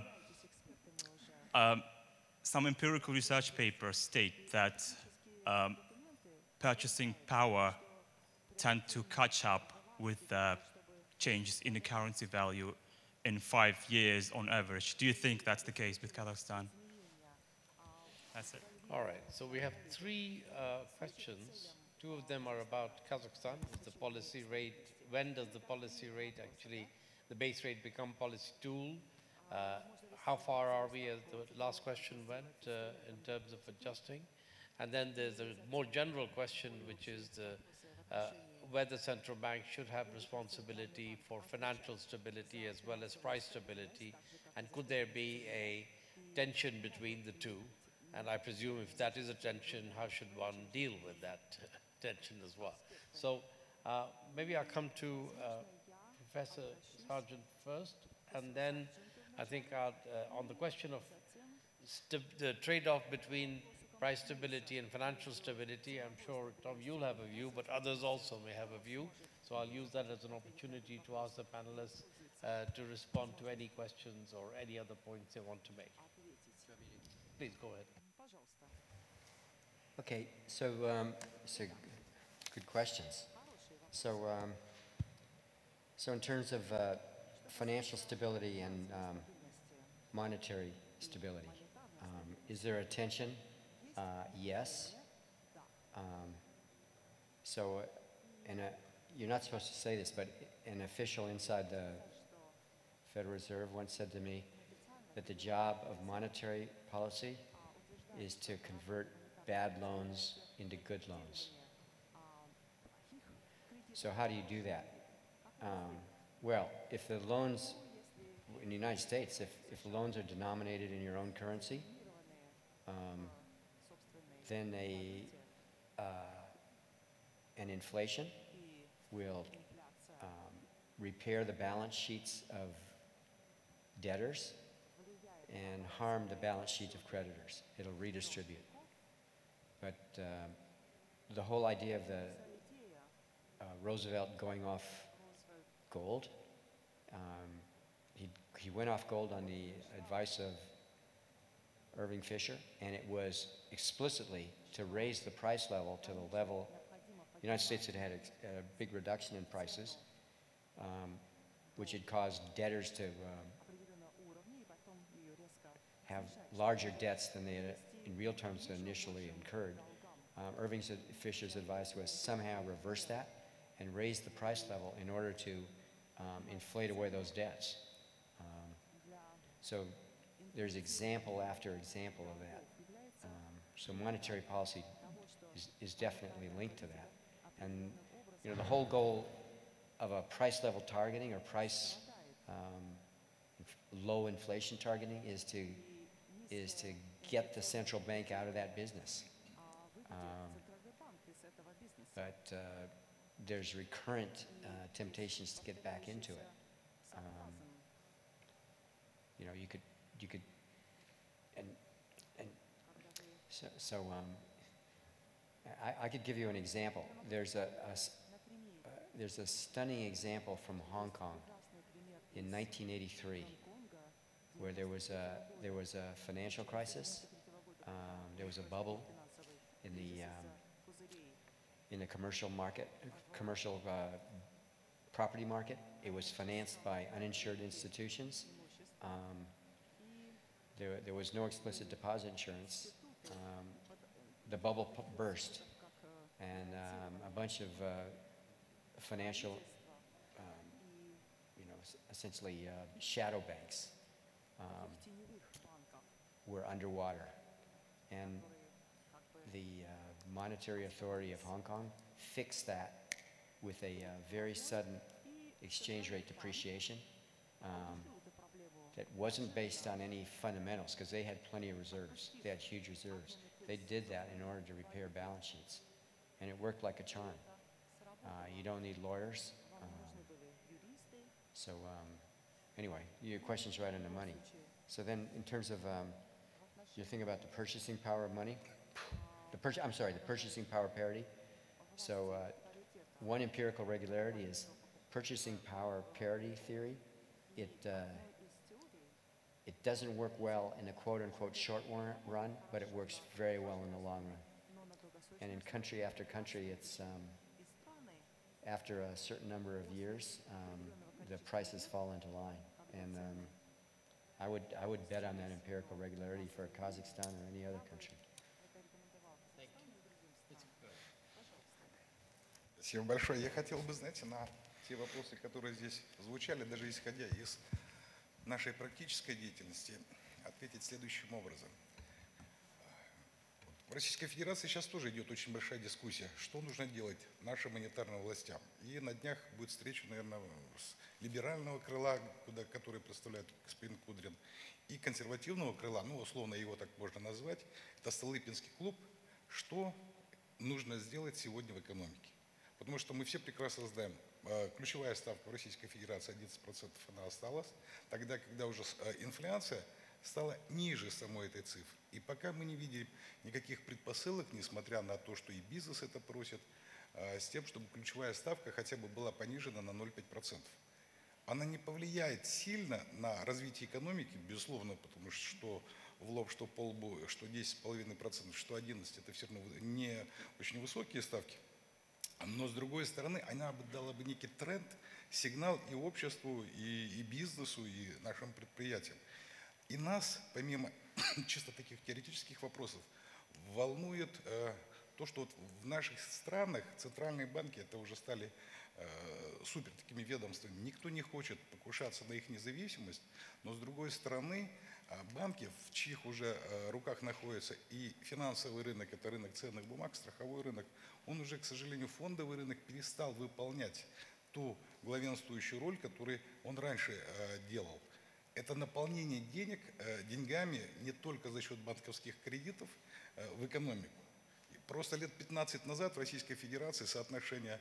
um, some empirical research papers state that um, purchasing power tend to catch up with uh, changes in the currency value in five years on average. Do you think that's the case with Kazakhstan? That's it. All right, so we have three uh, questions. Two of them are about Kazakhstan. Is the policy rate, when does the policy rate actually, the base rate become policy tool? Uh, how far are we, as the last question went, uh, in terms of adjusting? And then there's a more general question, which is the, uh, whether central banks should have responsibility for financial stability as well as price stability, and could there be a tension between the two? And I presume if that is a tension, how should one deal with that tension as well? So uh, maybe I'll come to uh, Professor Sargent first, and then I think I'll, uh, on the question of the trade-off between price stability and financial stability, I'm sure, Tom, you'll have a view, but others also may have a view. So I'll use that as an opportunity to ask the panelists uh, to respond to any questions or any other points they want to make. Please go ahead. Okay, so, um, so good questions. So, um, so in terms of uh, financial stability and um, monetary stability, um, is there a tension? Uh, yes. Um, so, uh, and uh, you're not supposed to say this, but an official inside the Federal Reserve once said to me that the job of monetary policy is to convert bad loans into good loans. So how do you do that? Um, well, if the loans, in the United States, if, if loans are denominated in your own currency, um, then a, uh, an inflation will um, repair the balance sheets of debtors and harm the balance sheet of creditors. It'll redistribute. But um, the whole idea of the uh, Roosevelt going off gold, um, he, he went off gold on the advice of Irving Fisher, and it was explicitly to raise the price level to the level. The United States had had a, a big reduction in prices, um, which had caused debtors to um, have larger debts than they had in real terms initially incurred. Um, Irving Fisher's advice was somehow reverse that and raise the price level in order to um, inflate away those debts. Um, so there's example after example of that. Um, so monetary policy is, is definitely linked to that. And you know, the whole goal of a price level targeting or price um, low inflation targeting is to is to get the central bank out of that business. Um, but uh, there's recurrent uh, temptations to get back into it. Um, you know, you could, you could, and and so, so um, I, I could give you an example. There's a, a uh, there's a stunning example from Hong Kong in nineteen eighty-three. Where there was a there was a financial crisis, um, there was a bubble in the um, in the commercial market, commercial uh, property market. It was financed by uninsured institutions. Um, there, there was no explicit deposit insurance. Um, the bubble p burst, and um, a bunch of uh, financial, um, you know, essentially uh, shadow banks um, were underwater. And the uh, Monetary Authority of Hong Kong fixed that with a uh, very sudden exchange rate depreciation um, that wasn't based on any fundamentals, because they had plenty of reserves. They had huge reserves. They did that in order to repair balance sheets. And it worked like a charm. Uh, you don't need lawyers. Um, so um, anyway, your question's right on the money. So then in terms of um, your thing about the purchasing power of money, the pur I'm sorry, the purchasing power parity. So uh, one empirical regularity is purchasing power parity theory. It, uh, it doesn't work well in the quote-unquote short run, but it works very well in the long run. And in country after country, it's um, after a certain number of years, um, the prices fall into line. And um, I would, I would bet on that empirical regularity for Kazakhstan or any other country. Спасибо большое. Я хотел бы, знаете, на те вопросы, которые здесь звучали, даже исходя из нашей практической деятельности, ответить следующим образом. В Российской Федерации сейчас тоже идет очень большая дискуссия, что нужно делать нашим монетарным властям. И на днях будет встреча, наверное, с либерального крыла, куда, который представляет господин Кудрин, и консервативного крыла, ну, условно его так можно назвать, это Столыпинский клуб, что нужно сделать сегодня в экономике. Потому что мы все прекрасно знаем, ключевая ставка в Российской Федерации одиннадцать процентов она осталась, тогда, когда уже инфляция стала ниже самой этой цифры. И пока мы не видим никаких предпосылок, несмотря на то, что и бизнес это просит, с тем, чтобы ключевая ставка хотя бы была понижена на ноль целых пять десятых процента. Она не повлияет сильно на развитие экономики, безусловно, потому что что в лоб, что по лбу, что десять целых пять десятых процента, что одиннадцать процентов, это все равно не очень высокие ставки. Но, с другой стороны, она бы дала бы некий тренд, сигнал и обществу, и, и бизнесу, и нашим предприятиям. И нас, помимо чисто таких теоретических вопросов, волнует э, то, что вот в наших странах центральные банки это уже стали э, супер такими ведомствами. Никто не хочет покушаться на их независимость, но, с другой стороны, банки, в чьих уже руках находится и финансовый рынок, это рынок ценных бумаг, страховой рынок, он уже, к сожалению, фондовый рынок перестал выполнять ту главенствующую роль, которую он раньше делал. Это наполнение денег деньгами не только за счет банковских кредитов в экономику. Просто лет пятнадцать назад в Российской Федерации соотношение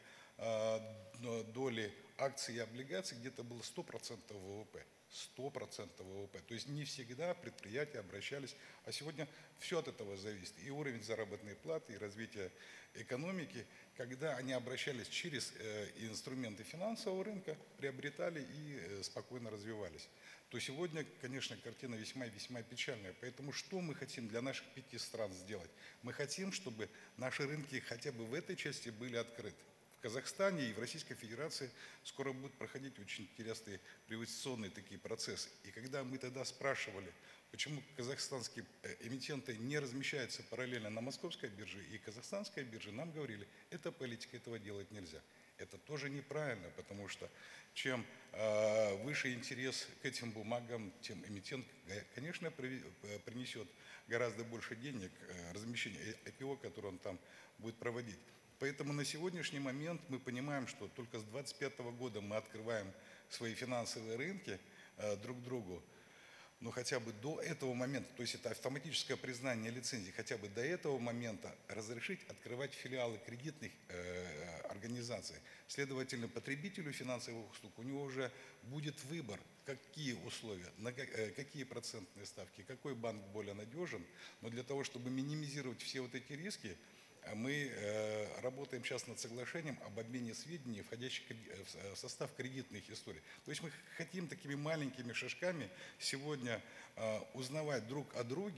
доли акций и облигаций где-то было сто процентов ВВП. сто процентов ВВП. То есть не всегда предприятия обращались, а сегодня все от этого зависит. И уровень заработной платы, и развитие экономики, когда они обращались через э, инструменты финансового рынка, приобретали и э, спокойно развивались. То сегодня, конечно, картина весьма и весьма печальная. Поэтому что мы хотим для наших пяти стран сделать? Мы хотим, чтобы наши рынки хотя бы в этой части были открыты. В Казахстане и в Российской Федерации скоро будут проходить очень интересные приватизационные такие процессы. И когда мы тогда спрашивали, почему казахстанские эмитенты не размещаются параллельно на московской бирже и казахстанской бирже, нам говорили, это политика, этого делать нельзя. Это тоже неправильно, потому что чем э, выше интерес к этим бумагам, тем эмитент, конечно, принесет гораздо больше денег э, размещение ай пи о, которое он там будет проводить. Поэтому на сегодняшний момент мы понимаем, что только с две тысячи двадцать пятого года мы открываем свои финансовые рынки э, друг другу. Но хотя бы до этого момента, то есть это автоматическое признание лицензии, хотя бы до этого момента разрешить открывать филиалы кредитных э, организаций. Следовательно, потребителю финансовых услуг у него уже будет выбор, какие условия, на как, э, какие процентные ставки, какой банк более надежен. Но для того, чтобы минимизировать все вот эти риски, мы э, работаем сейчас над соглашением об обмене сведений, входящих в состав кредитных историй. То есть мы хотим такими маленькими шажками сегодня э, узнавать друг о друге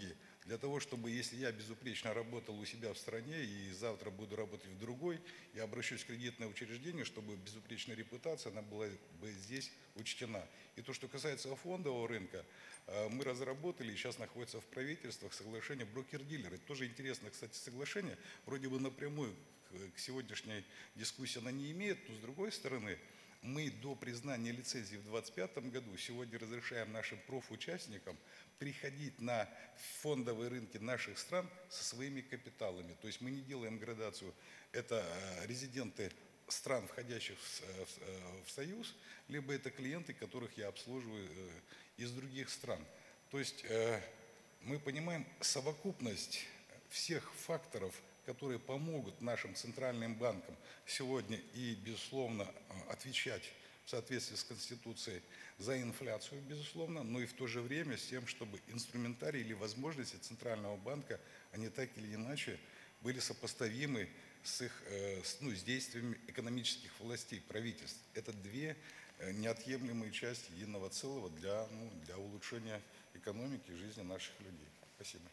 Для того, чтобы, если я безупречно работал у себя в стране и завтра буду работать в другой, я обращусь в кредитное учреждение, чтобы безупречная репутация, она была бы здесь учтена. И то, что касается фондового рынка, мы разработали, и сейчас находится в правительствах соглашение брокер-дилеры. Тоже интересное, кстати, соглашение. Вроде бы напрямую к сегодняшней дискуссии она не имеет, но с другой стороны, мы до признания лицензии в двадцать пятом году сегодня разрешаем нашим профучастникам приходить на фондовые рынки наших стран со своими капиталами. То есть мы не делаем градацию. Это резиденты стран, входящих в Союз, либо это клиенты, которых я обслуживаю из других стран. То есть мы понимаем совокупность всех факторов, которые помогут нашим центральным банкам сегодня и, безусловно, отвечать в соответствии с Конституцией за инфляцию, безусловно, но и в то же время с тем, чтобы инструментарий или возможности Центрального банка, они так или иначе были сопоставимы с их, ну, с действиями экономических властей, правительств. Это две неотъемлемые части единого целого для, ну, для улучшения экономики и жизни наших людей. Спасибо.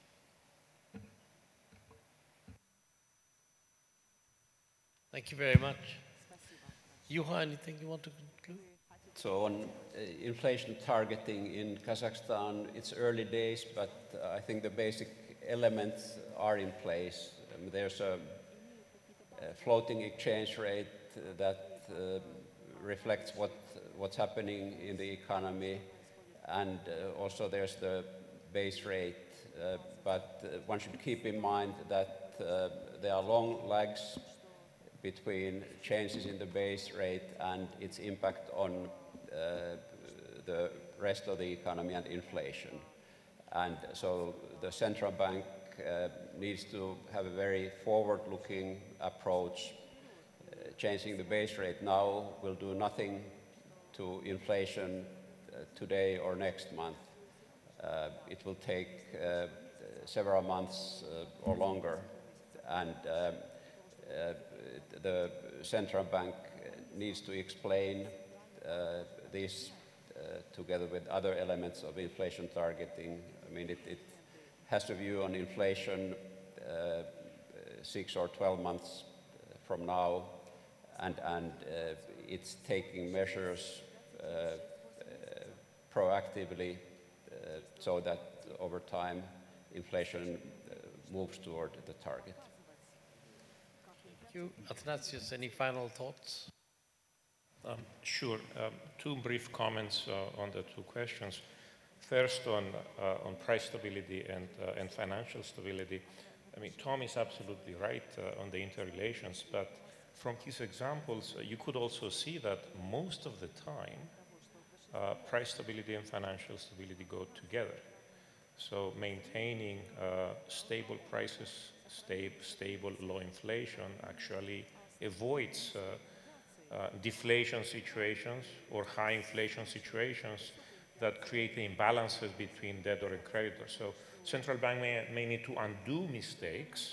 Thank you very much. Juha, anything you want to conclude? So on uh, inflation targeting in Kazakhstan, it's early days, but uh, I think the basic elements are in place. Um, there's a, a floating exchange rate that uh, reflects what, what's happening in the economy, and uh, also there's the base rate. Uh, but uh, one should keep in mind that uh, there are long lags between changes in the base rate and its impact on uh, the rest of the economy and inflation. And so the central bank uh, needs to have a very forward-looking approach. Uh, changing the base rate now will do nothing to inflation uh, today or next month. Uh, it will take uh, several months uh, or longer. And uh, uh, the central bank needs to explain uh, this uh, together with other elements of inflation targeting. I mean, it, it has a view on inflation uh, six or twelve months from now, and, and uh, it's taking measures uh, uh, proactively uh, so that over time inflation uh, moves toward the target. Thank you. Athanasios, any final thoughts? Um, sure. Um, two brief comments uh, on the two questions. First, on, uh, on price stability and, uh, and financial stability. I mean, Tom is absolutely right uh, on the interrelations, but from his examples, uh, you could also see that most of the time, uh, price stability and financial stability go together. So maintaining uh, stable prices, sta stable low inflation actually avoids uh, uh, deflation situations or high inflation situations that create imbalances between debtor and creditor. So central bank may, may need to undo mistakes,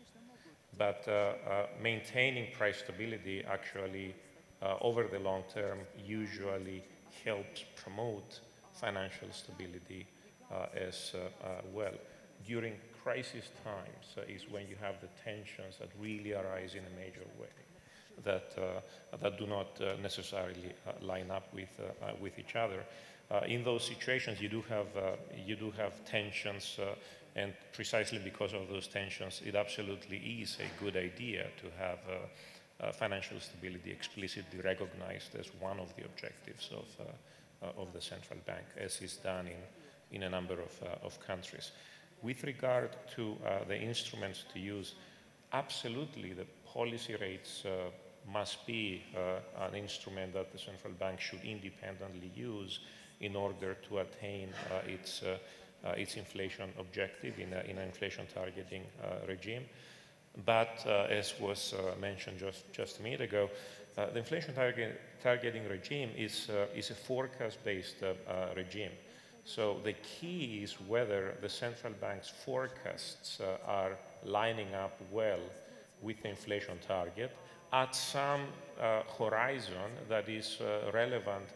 but uh, uh, maintaining price stability actually uh, over the long term usually helps promote financial stability uh, as uh, uh, well. During crisis times uh, is when you have the tensions that really arise in a major way that, uh, that do not uh, necessarily uh, line up with, uh, uh, with each other. Uh, in those situations, you do have, uh, you do have tensions, uh, and precisely because of those tensions, it absolutely is a good idea to have uh, uh, financial stability explicitly recognized as one of the objectives of, uh, uh, of the central bank, as is done in, in a number of, uh, of countries. With regard to uh, the instruments to use, absolutely the policy rates uh, must be uh, an instrument that the central bank should independently use in order to attain uh, its, uh, uh, its inflation objective in, a, in an inflation targeting uh, regime. But uh, as was uh, mentioned just, just a minute ago, uh, the inflation target, targeting regime is, uh, is a forecast-based uh, uh, regime. So the key is whether the central bank's forecasts uh, are lining up well with the inflation target at some uh, horizon that is uh, relevant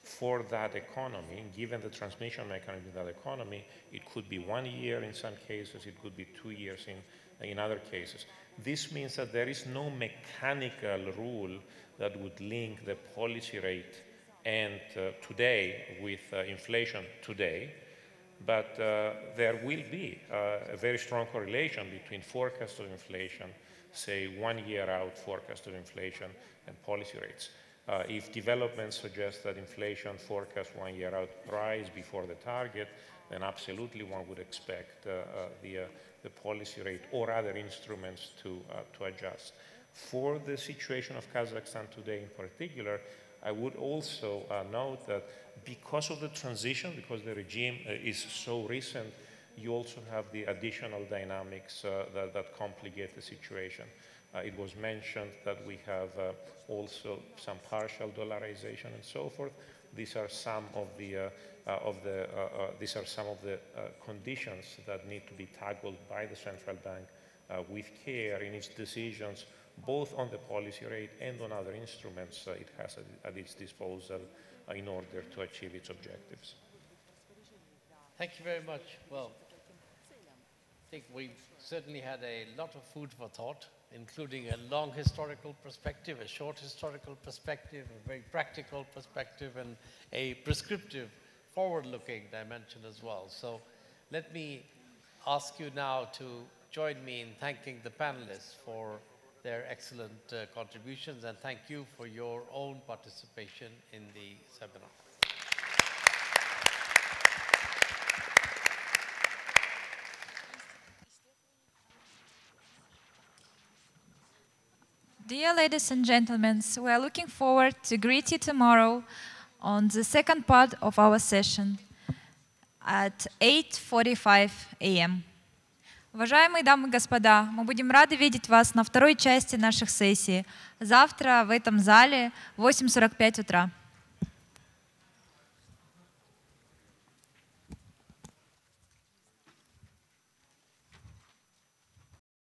for that economy, given the transmission mechanism of that economy, it could be one year in some cases, it could be two years in, in other cases. This means that there is no mechanical rule that would link the policy rate and uh, today with uh, inflation today, but uh, there will be uh, a very strong correlation between forecast of inflation, say one year out forecast of inflation, and policy rates. Uh, if developments suggest that inflation forecast one year out rise before the target, then absolutely one would expect uh, uh, the, uh, the policy rate or other instruments to, uh, to adjust. For the situation of Kazakhstan today in particular, I would also uh, note that because of the transition, because the regime uh, is so recent, you also have the additional dynamics uh, that, that complicate the situation. Uh, it was mentioned that we have uh, also some partial dollarization and so forth. These are some of the, uh, uh, of the, uh, uh, these are some of the uh, conditions that need to be tackled by the central bank uh, with care in its decisions, both on the policy rate and on other instruments uh, it has at, at its disposal uh, in order to achieve its objectives. Thank you very much. Well, I think we've certainly had a lot of food for thought, including a long historical perspective, a short historical perspective, a very practical perspective, and a prescriptive, forward-looking dimension as well. So let me ask you now to join me in thanking the panelists for their excellent uh, contributions, and thank you for your own participation in the seminar. Dear ladies and gentlemen, we are looking forward to greet you tomorrow on the second part of our session at eight forty-five a m Уважаемые дамы и господа, мы будем рады видеть вас на второй части наших сессий завтра в этом зале в восемь сорок пять утра.